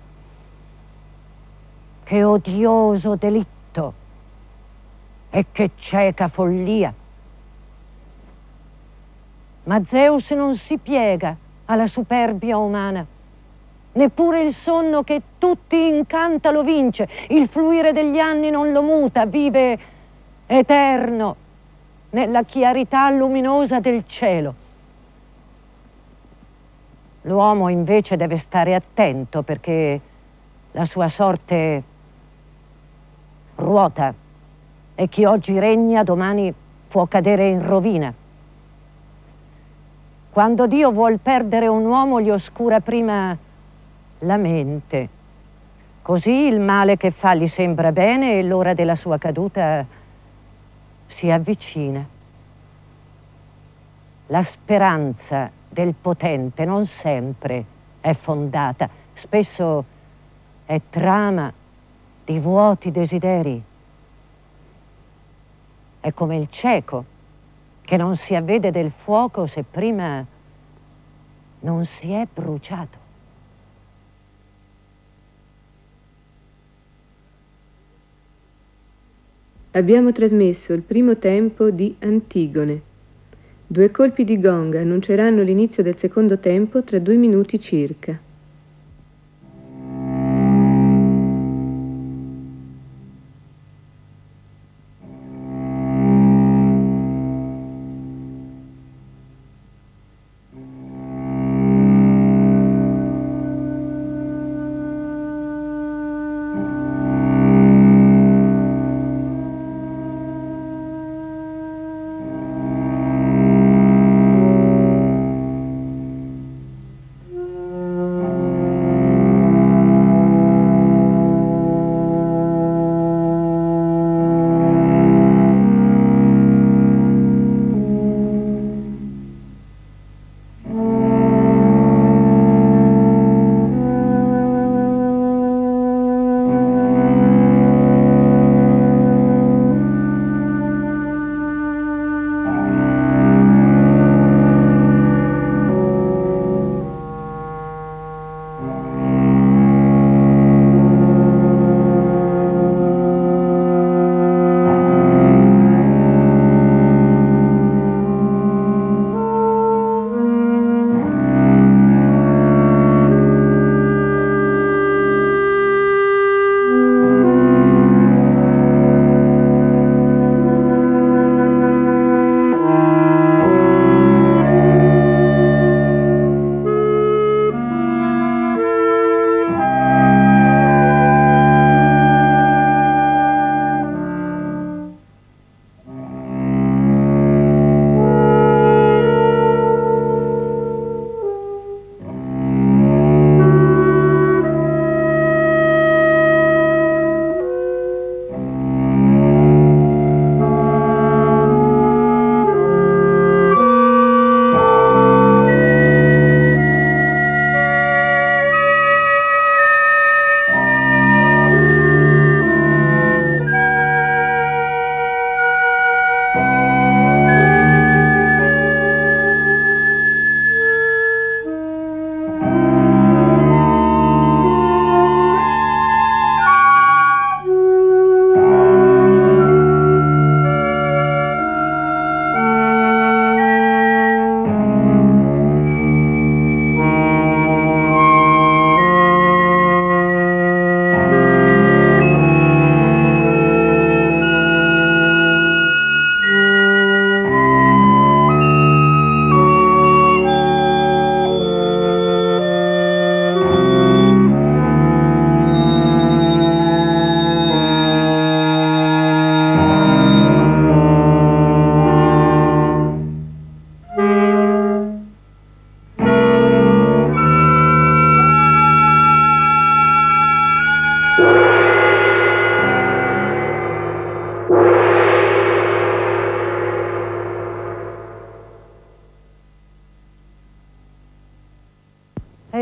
Che odioso delitto e che cieca follia. Ma Zeus non si piega alla superbia umana. Neppure il sonno che tutti incanta lo vince. Il fluire degli anni non lo muta, vive eterno nella chiarità luminosa del cielo. L'uomo invece deve stare attento perché la sua sorte ruota e chi oggi regna domani può cadere in rovina. Quando Dio vuol perdere un uomo gli oscura prima la mente. Così il male che fa gli sembra bene e l'ora della sua caduta si avvicina. La speranza del potente non sempre è fondata, spesso è trama di vuoti desideri. È come il cieco che non si avvede del fuoco se prima non si è bruciato. Abbiamo trasmesso il primo tempo di Antigone. Due colpi di gong annunceranno l'inizio del secondo tempo tra due minuti circa.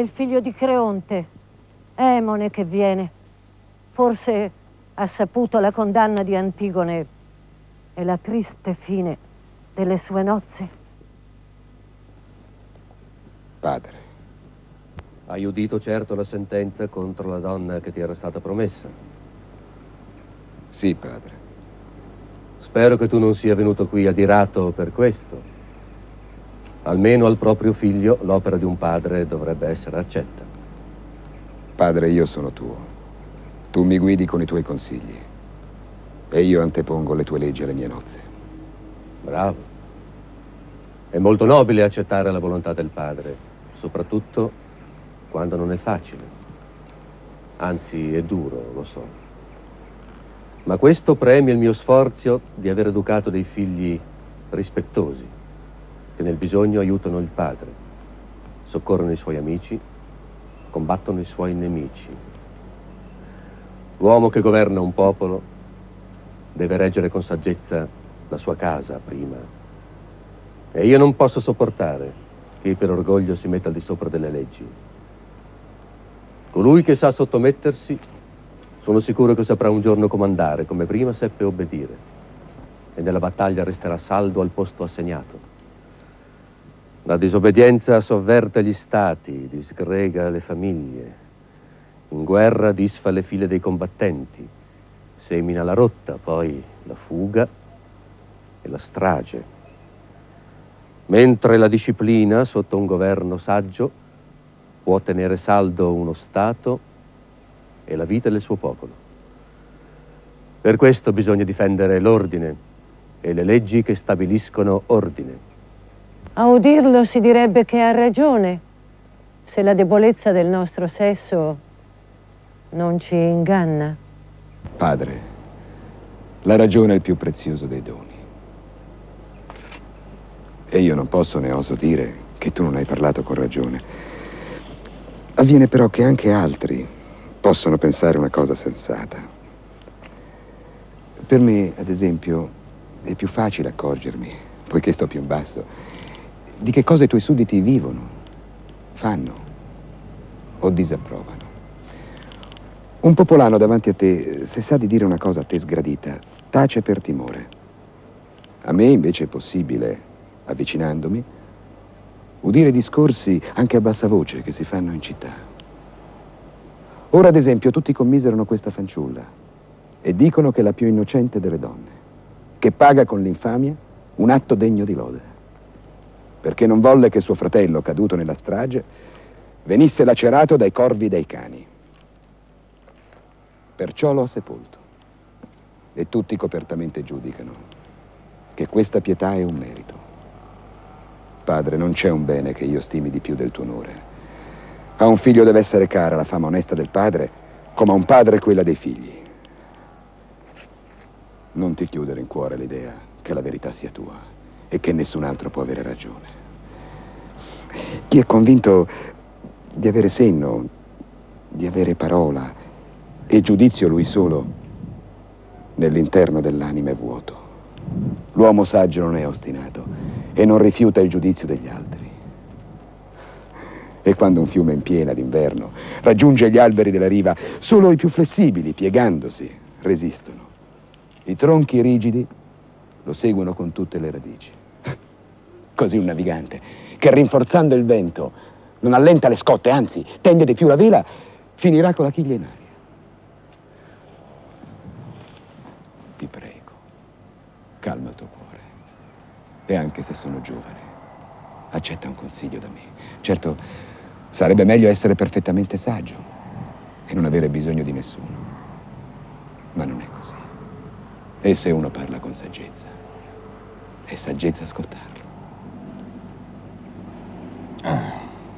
il figlio di Creonte, Emone, che viene. Forse ha saputo la condanna di Antigone e la triste fine delle sue nozze. Padre. Hai udito certo la sentenza contro la donna che ti era stata promessa? Sì, padre. Spero che tu non sia venuto qui adirato per questo. Almeno al proprio figlio l'opera di un padre dovrebbe essere accetta. Padre, io sono tuo. Tu mi guidi con i tuoi consigli e io antepongo le tue leggi alle mie nozze. Bravo. È molto nobile accettare la volontà del padre, soprattutto quando non è facile. Anzi, è duro, lo so. Ma questo premia il mio sforzo di aver educato dei figli rispettosi, che nel bisogno aiutano il padre, soccorrono i suoi amici, combattono i suoi nemici. L'uomo che governa un popolo deve reggere con saggezza la sua casa prima. E io non posso sopportare che per orgoglio si metta al di sopra delle leggi. Colui che sa sottomettersi, sono sicuro che saprà un giorno comandare, come prima seppe obbedire, e nella battaglia resterà saldo al posto assegnato. La disobbedienza sovverte gli stati, disgrega le famiglie. In guerra disfa le file dei combattenti, semina la rotta, poi la fuga e la strage. Mentre la disciplina, sotto un governo saggio, può tenere saldo uno Stato e la vita del suo popolo. Per questo bisogna difendere l'ordine e le leggi che stabiliscono ordine. A udirlo si direbbe che ha ragione, se la debolezza del nostro sesso non ci inganna. Padre, la ragione è il più prezioso dei doni. E io non posso né oso dire che tu non hai parlato con ragione. Avviene però che anche altri possano pensare una cosa sensata. Per me, ad esempio, è più facile accorgermi, poiché sto più in basso, di che cosa i tuoi sudditi vivono, fanno o disapprovano. Un popolano davanti a te, se sa di dire una cosa a te sgradita, tace per timore. A me invece è possibile, avvicinandomi, udire discorsi anche a bassa voce che si fanno in città. Ora, ad esempio, tutti commiserano questa fanciulla e dicono che è la più innocente delle donne, che paga con l'infamia un atto degno di lode, perché non volle che suo fratello, caduto nella strage, venisse lacerato dai corvi e dai cani. Perciò lo ha sepolto. E tutti copertamente giudicano che questa pietà è un merito. Padre, non c'è un bene che io stimi di più del tuo onore. A un figlio deve essere cara la fama onesta del padre, come a un padre quella dei figli. Non ti chiudere in cuore l'idea che la verità sia tua e che nessun altro può avere ragione. Chi è convinto di avere senno, di avere parola e giudizio lui solo, nell'interno dell'anima è vuoto. L'uomo saggio non è ostinato e non rifiuta il giudizio degli altri. E quando un fiume in piena d'inverno raggiunge gli alberi della riva, solo i più flessibili, piegandosi, resistono. I tronchi rigidi lo seguono con tutte le radici. Così un navigante, che rinforzando il vento non allenta le scotte, anzi tende di più la vela, finirà con la chiglia in aria. Ti prego, calma il tuo cuore. E anche se sono giovane, accetta un consiglio da me. Certo, sarebbe meglio essere perfettamente saggio e non avere bisogno di nessuno. Ma non è così. E se uno parla con saggezza, è saggezza ascoltarlo. Ah.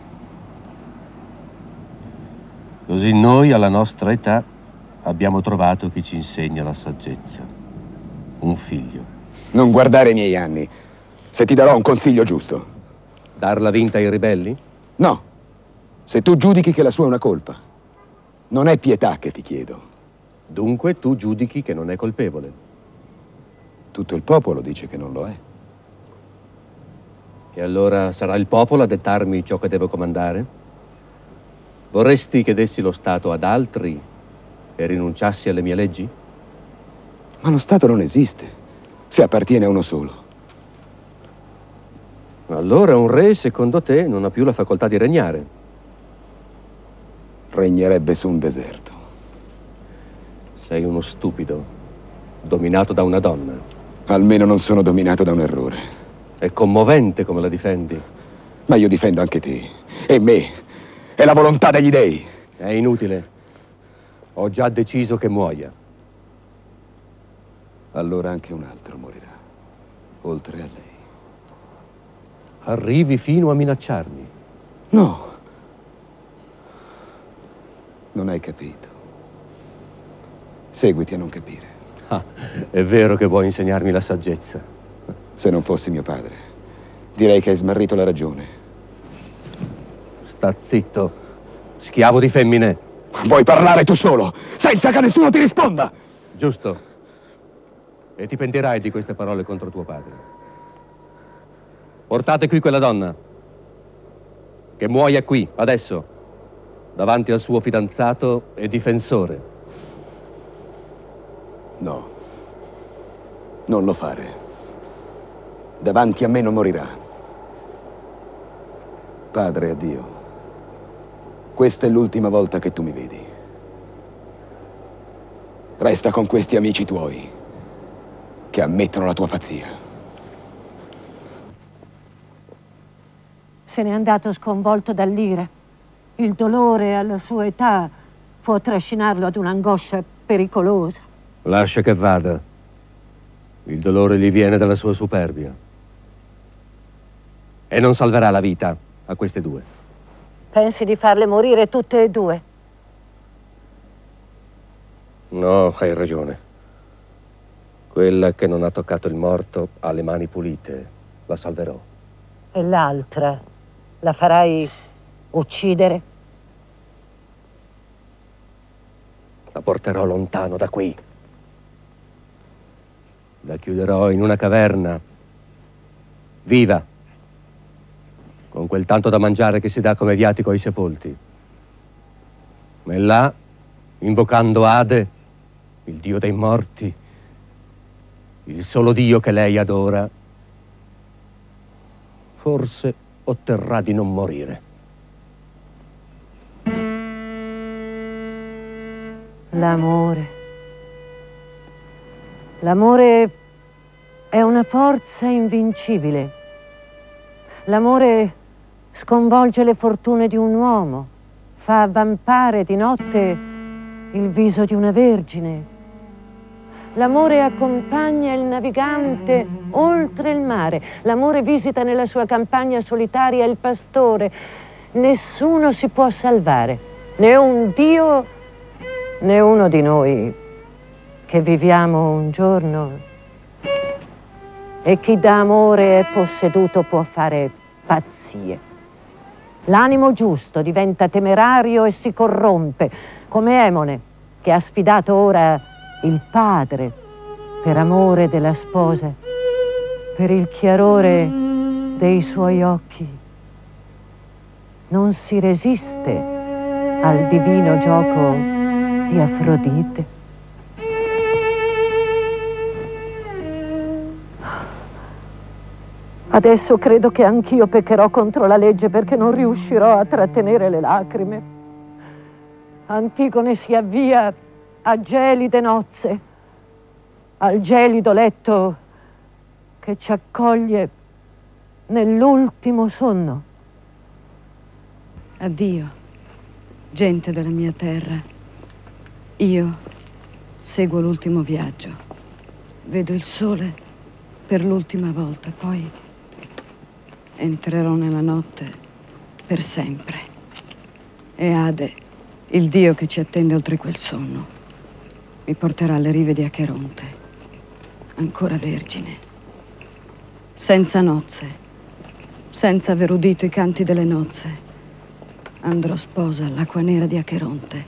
Così noi, alla nostra età, abbiamo trovato chi ci insegna la saggezza. Un figlio. Non guardare i miei anni, se ti darò un consiglio giusto. Darla vinta ai ribelli? No, se tu giudichi che la sua è una colpa. Non è pietà che ti chiedo. Dunque tu giudichi che non è colpevole. Tutto il popolo dice che non lo è. E allora sarà il popolo a dettarmi ciò che devo comandare? Vorresti che dessi lo Stato ad altri e rinunciassi alle mie leggi? Ma lo Stato non esiste, se appartiene a uno solo. Allora un re, secondo te, non ha più la facoltà di regnare? Regnerebbe su un deserto. Sei uno stupido, dominato da una donna. Almeno non sono dominato da un errore. È commovente come la difendi. Ma io difendo anche te, e me, e la volontà degli dei. È inutile. Ho già deciso che muoia. Allora anche un altro morirà, oltre a lei. Arrivi fino a minacciarmi. No. Non hai capito. Seguiti a non capire. Ah, è vero che vuoi insegnarmi la saggezza. Se non fossi mio padre, direi che hai smarrito la ragione. Sta zitto, schiavo di femmine. Vuoi parlare tu solo, senza che nessuno ti risponda? Giusto. E ti pentirai di queste parole contro tuo padre. Portate qui quella donna. Che muoia qui, adesso, davanti al suo fidanzato e difensore. No. Non lo fare. Davanti a me non morirà. Padre, addio. Questa è l'ultima volta che tu mi vedi. Resta con questi amici tuoi, che ammettono la tua pazzia. Se n'è andato sconvolto dall'ira. Il dolore alla sua età può trascinarlo ad un'angoscia pericolosa. Lascia che vada. Il dolore gli viene dalla sua superbia. E non salverà la vita a queste due. Pensi di farle morire tutte e due? No, hai ragione. Quella che non ha toccato il morto ha le mani pulite. La salverò. E l'altra la farai uccidere? La porterò lontano da qui. La chiuderò in una caverna, viva, con quel tanto da mangiare che si dà come viatico ai sepolti. E là, invocando Ade, il dio dei morti, il solo dio che lei adora, forse otterrà di non morire. L'amore. L'amore è una forza invincibile. L'amore sconvolge le fortune di un uomo, fa avvampare di notte il viso di una vergine. L'amore accompagna il navigante oltre il mare. L'amore visita nella sua campagna solitaria il pastore. Nessuno si può salvare, né un Dio, né uno di noi che viviamo un giorno. E chi da amore è posseduto può fare pazzie. L'animo giusto diventa temerario e si corrompe, come Emone, che ha sfidato ora il padre per amore della sposa, per il chiarore dei suoi occhi. Non si resiste al divino gioco di Afrodite. Adesso credo che anch'io peccherò contro la legge perché non riuscirò a trattenere le lacrime. Antigone si avvia a gelide nozze, al gelido letto che ci accoglie nell'ultimo sonno. Addio, gente della mia terra. Io seguo l'ultimo viaggio. Vedo il sole per l'ultima volta, poi entrerò nella notte per sempre. E Ade, il dio che ci attende oltre quel sonno, mi porterà alle rive di Acheronte, ancora vergine, senza nozze, senza aver udito i canti delle nozze. Andrò sposa all'acqua nera di Acheronte.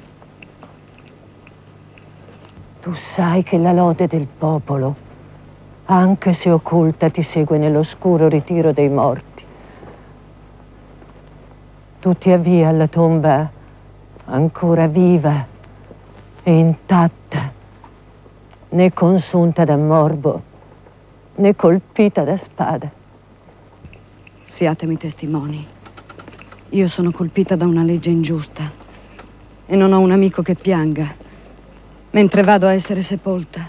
Tu sai che la lode del popolo, anche se occulta, ti segue nell'oscuro ritiro dei morti. Tu ti avvii alla tomba ancora viva e intatta, né consunta da morbo, né colpita da spada. Siatemi testimoni. Io sono colpita da una legge ingiusta e non ho un amico che pianga mentre vado a essere sepolta.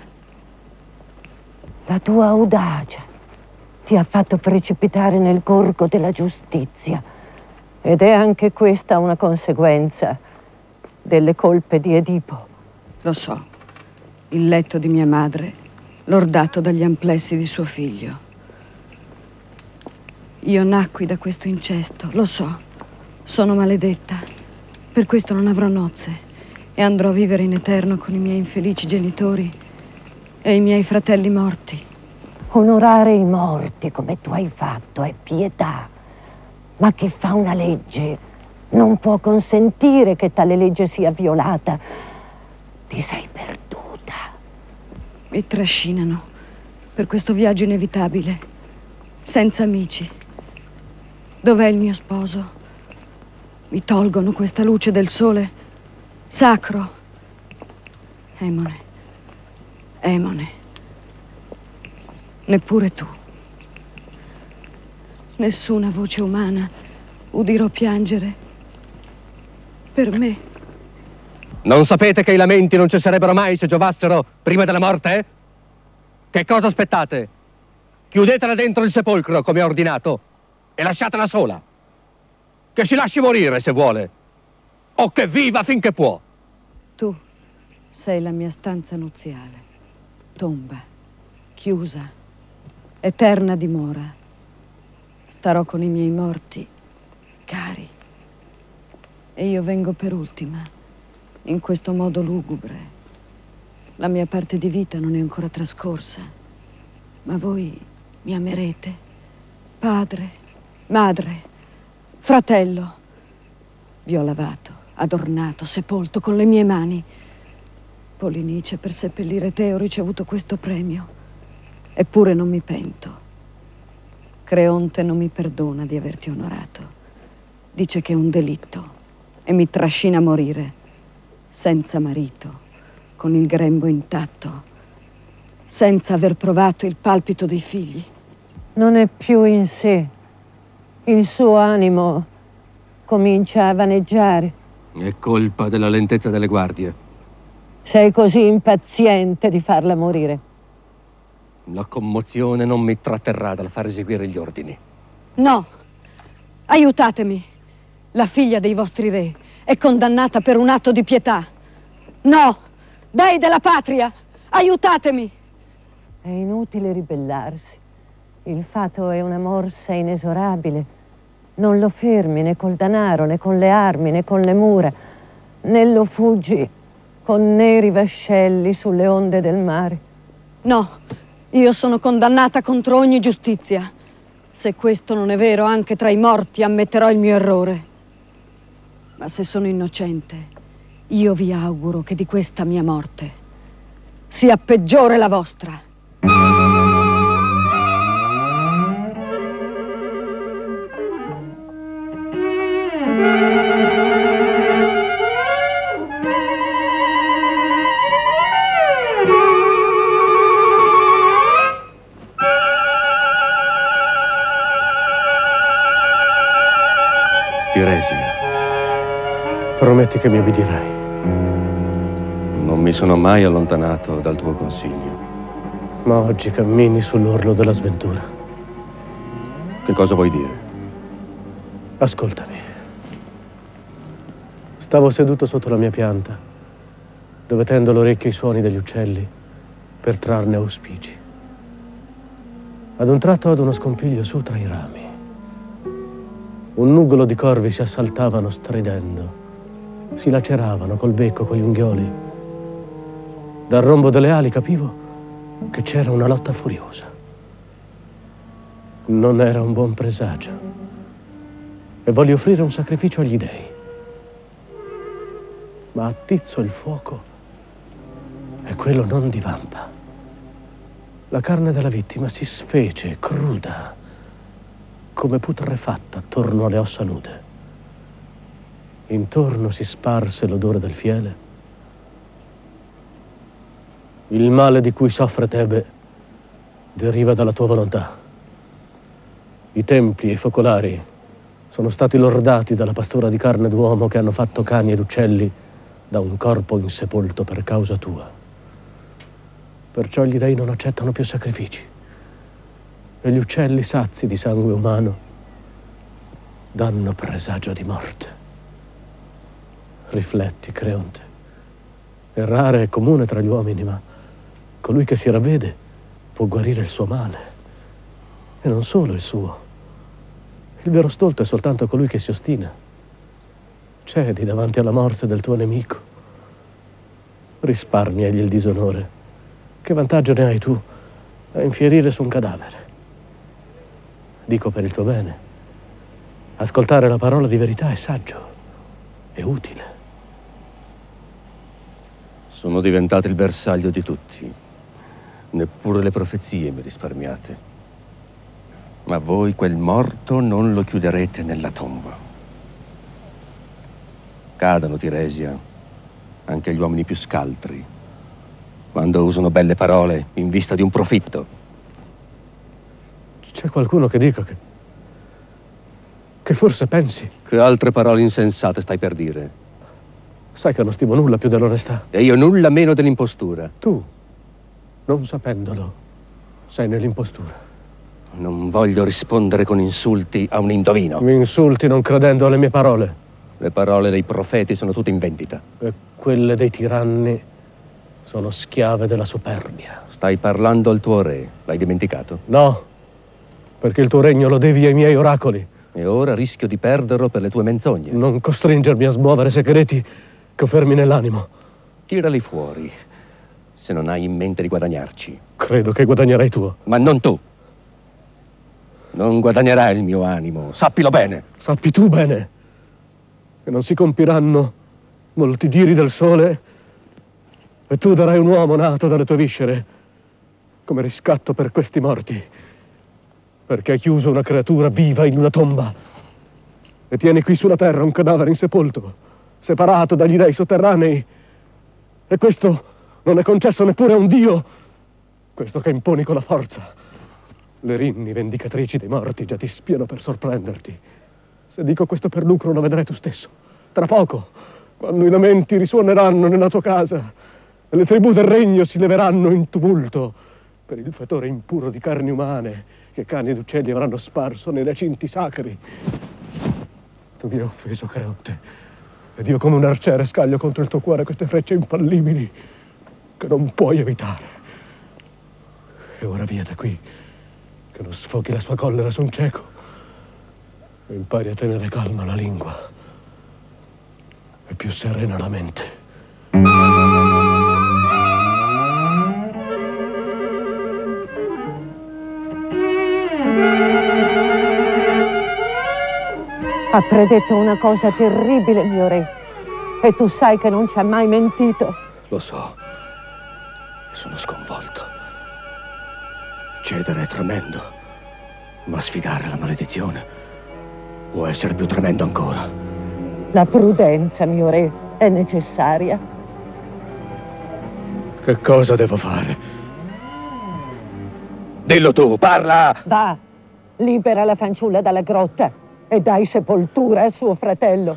La tua audacia ti ha fatto precipitare nel gorgo della giustizia ed è anche questa una conseguenza delle colpe di Edipo. Lo so, il letto di mia madre, lordato dagli amplessi di suo figlio. Io nacqui da questo incesto, lo so, sono maledetta, per questo non avrò nozze e andrò a vivere in eterno con i miei infelici genitori e i miei fratelli morti. Onorare i morti come tu hai fatto è pietà, ma chi fa una legge non può consentire che tale legge sia violata. Ti sei perduta. Mi trascinano per questo viaggio inevitabile, senza amici. Dov'è il mio sposo? Mi tolgono questa luce del sole sacro. Emone, Emone, neppure tu. Nessuna voce umana udirò piangere per me. Non sapete che i lamenti non cesserebbero mai se giovassero prima della morte? Che cosa aspettate? Chiudetela dentro il sepolcro come ho ordinato e lasciatela sola. Che si lasci morire se vuole o che viva finché può. Tu sei la mia stanza nuziale, tomba, chiusa, eterna dimora. Starò con i miei morti, cari. E io vengo per ultima, in questo modo lugubre. La mia parte di vita non è ancora trascorsa, ma voi mi amerete, padre, madre, fratello. Vi ho lavato, adornato, sepolto con le mie mani. Polinice, per seppellire te ho ricevuto questo premio, eppure non mi pento. Creonte non mi perdona di averti onorato. Dice che è un delitto e mi trascina a morire, senza marito, con il grembo intatto, senza aver provato il palpito dei figli. Non è più in sé. Il suo animo comincia a vaneggiare. È colpa della lentezza delle guardie. Sei così impaziente di farla morire. La commozione non mi tratterrà dal far eseguire gli ordini. No, aiutatemi. La figlia dei vostri re è condannata per un atto di pietà. No, dei della patria, aiutatemi. È inutile ribellarsi. Il fato è una morsa inesorabile. Non lo fermi né col denaro, né con le armi, né con le mura, né lo fuggi con neri vascelli sulle onde del mare. No, io sono condannata contro ogni giustizia. Se questo non è vero, anche tra i morti ammetterò il mio errore. Ma se sono innocente, io vi auguro che di questa mia morte sia peggiore la vostra. Tiresia, prometti che mi obbedirai. Non mi sono mai allontanato dal tuo consiglio. Ma oggi cammini sull'orlo della sventura. Che cosa vuoi dire? Ascoltami. Stavo seduto sotto la mia pianta, dove tendo l'orecchio ai suoni degli uccelli per trarne auspici. Ad un tratto ad uno scompiglio su tra i rami. Un nugolo di corvi si assaltavano stridendo, si laceravano col becco, con gli unghioli. Dal rombo delle ali capivo che c'era una lotta furiosa. Non era un buon presagio e voglio offrire un sacrificio agli dei. Ma attizzo il fuoco e quello non divampa. La carne della vittima si sfece cruda, come putrefatta attorno alle ossa nude. intorno si sparse l'odore del fiele. Il male di cui soffre Tebe deriva dalla tua volontà. I templi e i focolari sono stati lordati dalla pastora di carne d'uomo che hanno fatto cani ed uccelli da un corpo insepolto per causa tua. Perciò gli dei non accettano più sacrifici e gli uccelli sazi di sangue umano danno presagio di morte. Rifletti, Creonte. Errare è comune tra gli uomini, ma colui che si ravvede può guarire il suo male. E non solo il suo. Il vero stolto è soltanto colui che si ostina. Cedi davanti alla morte del tuo nemico. Risparmiagli il disonore. Che vantaggio ne hai tu a infierire su un cadavere? Dico per il tuo bene. Ascoltare la parola di verità è saggio, è utile. Sono diventato il bersaglio di tutti. Neppure le profezie mi risparmiate. Ma voi quel morto non lo chiuderete nella tomba. Cadano, Tiresia, anche gli uomini più scaltri, quando usano belle parole in vista di un profitto. C'è qualcuno che dica che... che forse pensi... Che altre parole insensate stai per dire? Sai che non stimo nulla più dell'onestà. E io nulla meno dell'impostura. Tu, non sapendolo, sei nell'impostura. Non voglio rispondere con insulti a un indovino. Mi insulti non credendo alle mie parole. Le parole dei profeti sono tutte in vendita. E quelle dei tiranni sono schiave della superbia. Stai parlando al tuo re, l'hai dimenticato? No, perché il tuo regno lo devi ai miei oracoli. E ora rischio di perderlo per le tue menzogne. Non costringermi a smuovere segreti che ho fermi nell'animo. Tirali fuori, se non hai in mente di guadagnarci. Credo che guadagnerai tu. Ma non tu. Non guadagnerai il mio animo, sappilo bene. Sappi tu bene che non si compiranno molti giri del sole e tu darai un uomo nato dalle tue viscere come riscatto per questi morti, perché hai chiuso una creatura viva in una tomba e tieni qui sulla terra un cadavere insepolto, separato dagli dei sotterranei. E questo non è concesso neppure a un dio, questo che imponi con la forza. Le rinni vendicatrici dei morti già ti spiano per sorprenderti. Se dico questo per lucro lo vedrai tu stesso. Tra poco, quando i lamenti risuoneranno nella tua casa e le tribù del regno si leveranno in tumulto per il fetore impuro di carni umane che cani ed uccelli avranno sparso nei recinti sacri. Tu mi hai offeso, Creonte, ed io come un arciere scaglio contro il tuo cuore queste frecce infallibili che non puoi evitare. E ora via da qui, che non sfoghi la sua collera su un cieco e impari a tenere calma la lingua e più serena la mente. Ha predetto una cosa terribile, mio re, e tu sai che non ci ha mai mentito. Lo so, sono sconvolto. Cedere è tremendo, ma sfidare la maledizione può essere più tremendo ancora. La prudenza, mio re, è necessaria. Che cosa devo fare? Dillo tu, parla! Va, libera la fanciulla dalla grotta e dai sepoltura a suo fratello.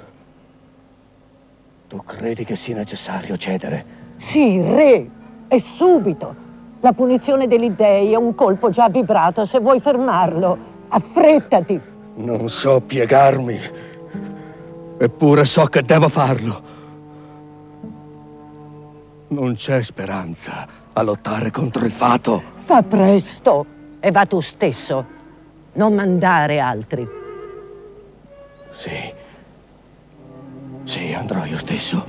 Tu credi che sia necessario cedere? Sì, re, e subito. La punizione degli dèi è un colpo già vibrato. Se vuoi fermarlo, affrettati. Non so piegarmi, eppure so che devo farlo. Non c'è speranza a lottare contro il fato. Fa presto e va tu stesso. Non mandare altri. Sì. Sì, andrò io stesso.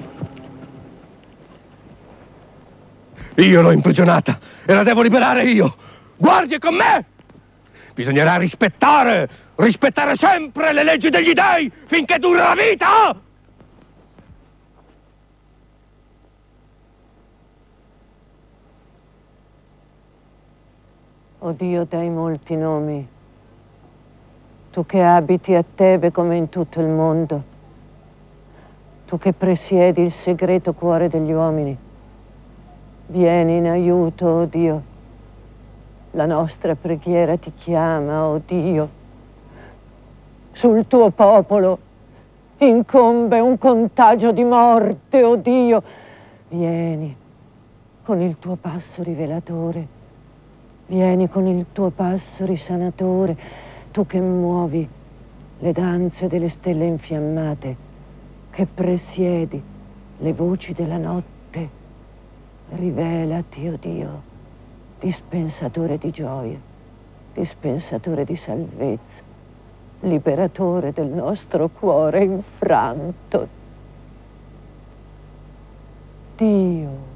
Io l'ho imprigionata e la devo liberare io. Guardie con me! Bisognerà rispettare, rispettare sempre le leggi degli dèi finché dura la vita! O Dio dai molti nomi, tu che abiti a Tebe come in tutto il mondo, tu che presiedi il segreto cuore degli uomini, vieni in aiuto, o Dio. La nostra preghiera ti chiama, o Dio. Sul tuo popolo incombe un contagio di morte, o Dio. Vieni con il tuo passo rivelatore, vieni con il tuo passo risanatore, tu che muovi le danze delle stelle infiammate, che presiedi le voci della notte. Rivelati, o Dio, dispensatore di gioia, dispensatore di salvezza, liberatore del nostro cuore infranto. Dio.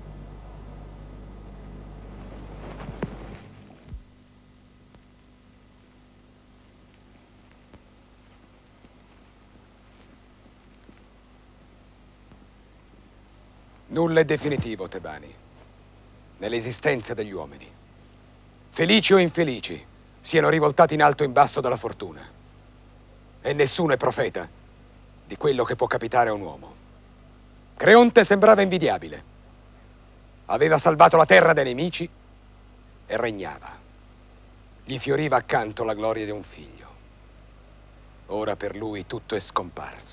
Nulla è definitivo, Tebani, nell'esistenza degli uomini. Felici o infelici, siano rivoltati in alto o in basso dalla fortuna. E nessuno è profeta di quello che può capitare a un uomo. Creonte sembrava invidiabile. Aveva salvato la terra dai nemici e regnava. Gli fioriva accanto la gloria di un figlio. Ora per lui tutto è scomparso.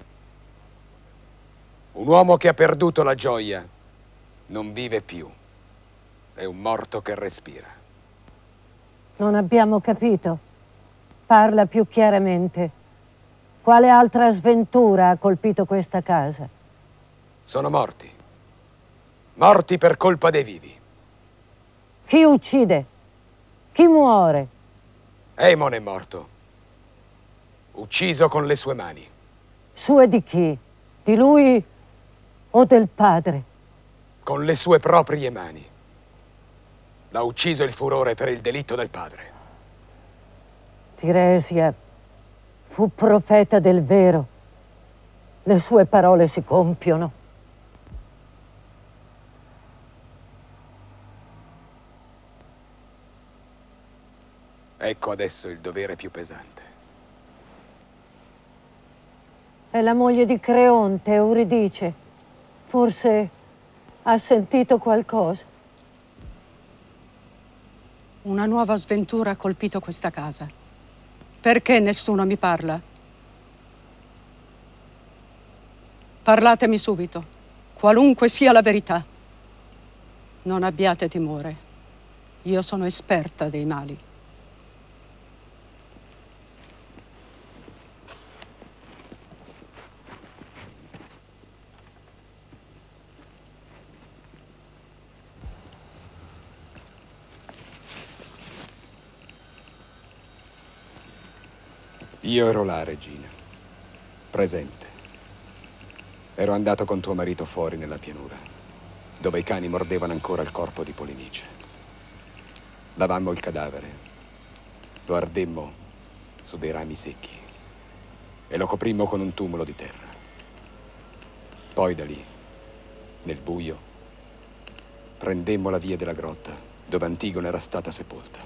Un uomo che ha perduto la gioia non vive più. È un morto che respira. Non abbiamo capito. Parla più chiaramente. Quale altra sventura ha colpito questa casa? Sono morti. Morti per colpa dei vivi. Chi uccide? Chi muore? Aemon è morto. Ucciso con le sue mani. Sue di chi? Di lui o del padre? Con le sue proprie mani. L'ha ucciso il furore per il delitto del padre. Tiresia fu profeta del vero. Le sue parole si compiono. Ecco adesso il dovere più pesante. È la moglie di Creonte, Euridice. Forse ha sentito qualcosa. Una nuova sventura ha colpito questa casa. Perché nessuno mi parla? Parlatemi subito, qualunque sia la verità. Non abbiate timore. Io sono esperta dei mali. Io ero là, regina, presente. Ero andato con tuo marito fuori nella pianura, dove i cani mordevano ancora il corpo di Polinice. Lavammo il cadavere, lo ardemmo su dei rami secchi e lo coprimmo con un tumulo di terra. Poi da lì, nel buio, prendemmo la via della grotta dove Antigone era stata sepolta.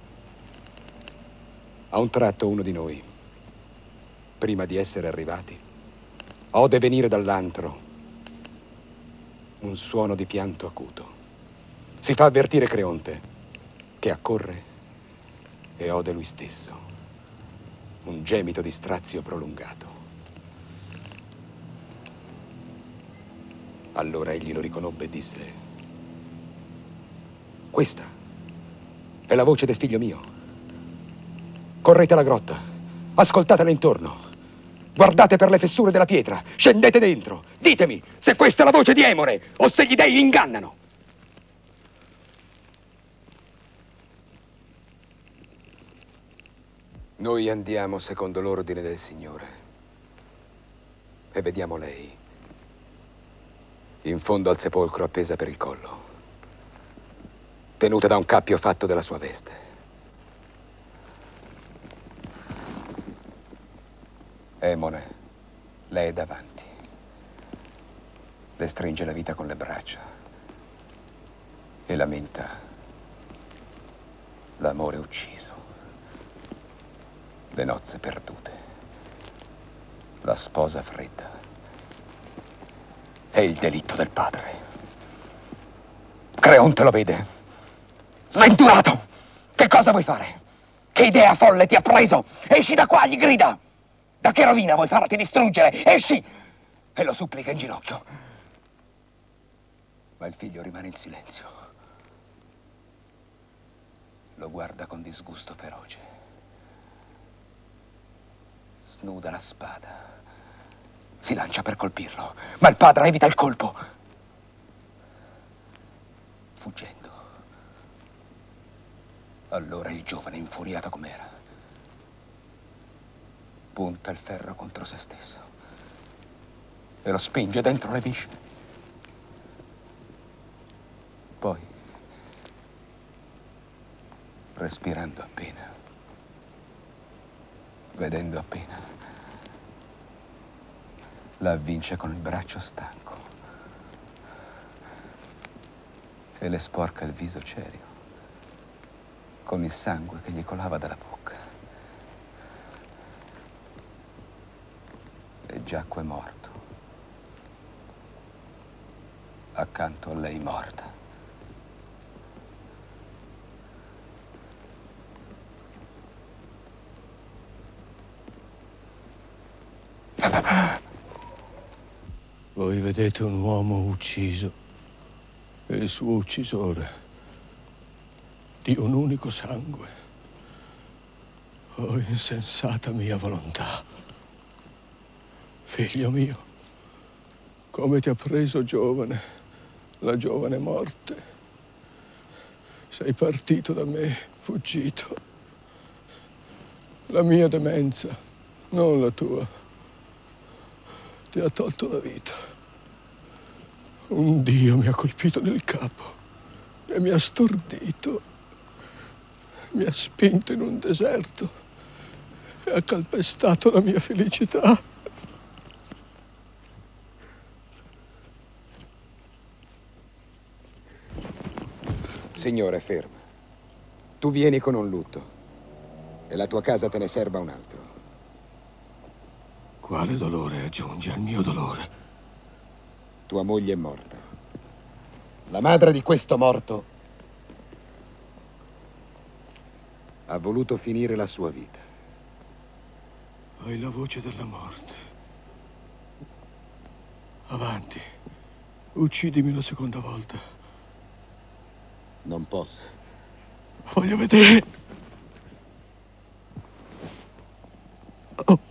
A un tratto uno di noi, prima di essere arrivati, ode venire dall'antro un suono di pianto acuto. Si fa avvertire Creonte, che accorre e ode lui stesso un gemito di strazio prolungato. Allora egli lo riconobbe e disse: questa è la voce del figlio mio. Correte alla grotta, ascoltatela intorno. Guardate per le fessure della pietra, scendete dentro. Ditemi se questa è la voce di Emone o se gli dei ingannano. Noi andiamo secondo l'ordine del Signore e vediamo lei in fondo al sepolcro appesa per il collo, tenuta da un cappio fatto della sua veste. Emone, lei è davanti. Le stringe la vita con le braccia e lamenta l'amore ucciso, le nozze perdute, la sposa fredda È il delitto del padre. Creonte lo vede. Sventurato! Che cosa vuoi fare? Che idea folle ti ha preso? Esci da qua, gli grida! Da che rovina vuoi farti distruggere? Esci! E lo supplica in ginocchio. Ma il figlio rimane in silenzio. Lo guarda con disgusto feroce. Snuda la spada. Si lancia per colpirlo, ma il padre evita il colpo. Fuggendo. Allora il giovane, infuriato com'era, punta il ferro contro se stesso e lo spinge dentro le viscere. Poi, respirando appena, vedendo appena, la avvince con il braccio stanco e le sporca il viso cerio con il sangue che gli colava dalla bocca. E giacque morto, accanto a lei morta. Voi vedete un uomo ucciso e il suo uccisore di un unico sangue. Oh, insensata mia volontà. Figlio mio, come ti ha preso giovane, la giovane morte. Sei partito da me, fuggito. La mia demenza, non la tua, ti ha tolto la vita. Un Dio mi ha colpito nel capo e mi ha stordito. Mi ha spinto in un deserto e ha calpestato la mia felicità. Signore, ferma. Tu vieni con un lutto e la tua casa te ne serba un altro. Quale dolore aggiunge al mio dolore? Tua moglie è morta. La madre di questo morto ha voluto finire la sua vita. Hai la voce della morte. Avanti, uccidimi la seconda volta. Non posso. Voglio vedere. Oh.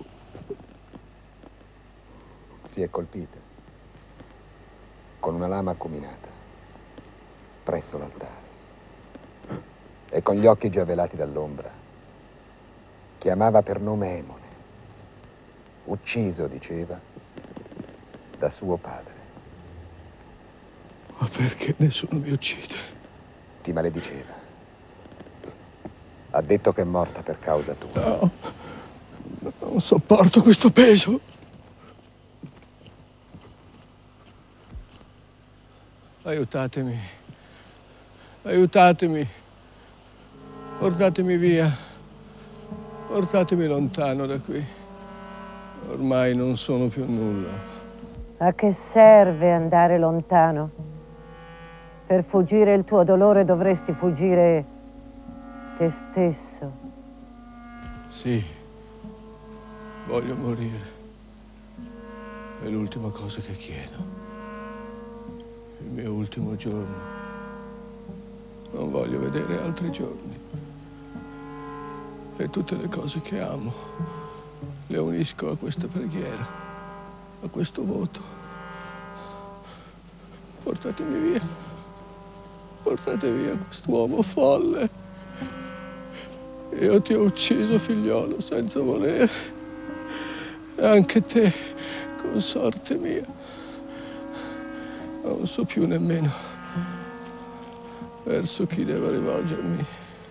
Si è colpita con una lama acuminata presso l'altare. E con gli occhi già velati dall'ombra, chiamava per nome Emone, ucciso, diceva, da suo padre. Ma perché nessuno mi uccide? Ti malediceva. Ha detto che è morta per causa tua. No, non sopporto questo peso. Aiutatemi, aiutatemi. Portatemi via, portatemi lontano da qui. Ormai non sono più nulla. A che serve andare lontano? Per fuggire il tuo dolore dovresti fuggire te stesso. Sì, voglio morire. È l'ultima cosa che chiedo. Il mio ultimo giorno. Non voglio vedere altri giorni. E tutte le cose che amo le unisco a questa preghiera, a questo voto. Portatemi via. Portate via quest'uomo folle. Io ti ho ucciso, figliolo, senza volere. E anche te, consorte mia. Non so più nemmeno verso chi devo rivolgermi.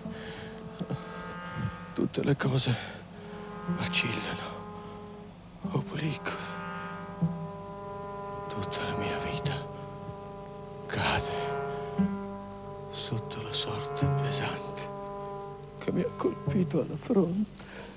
Tutte le cose vacillano, oblique. Tutta la mia vita cade sotto la sorte pesante che mi ha colpito alla fronte.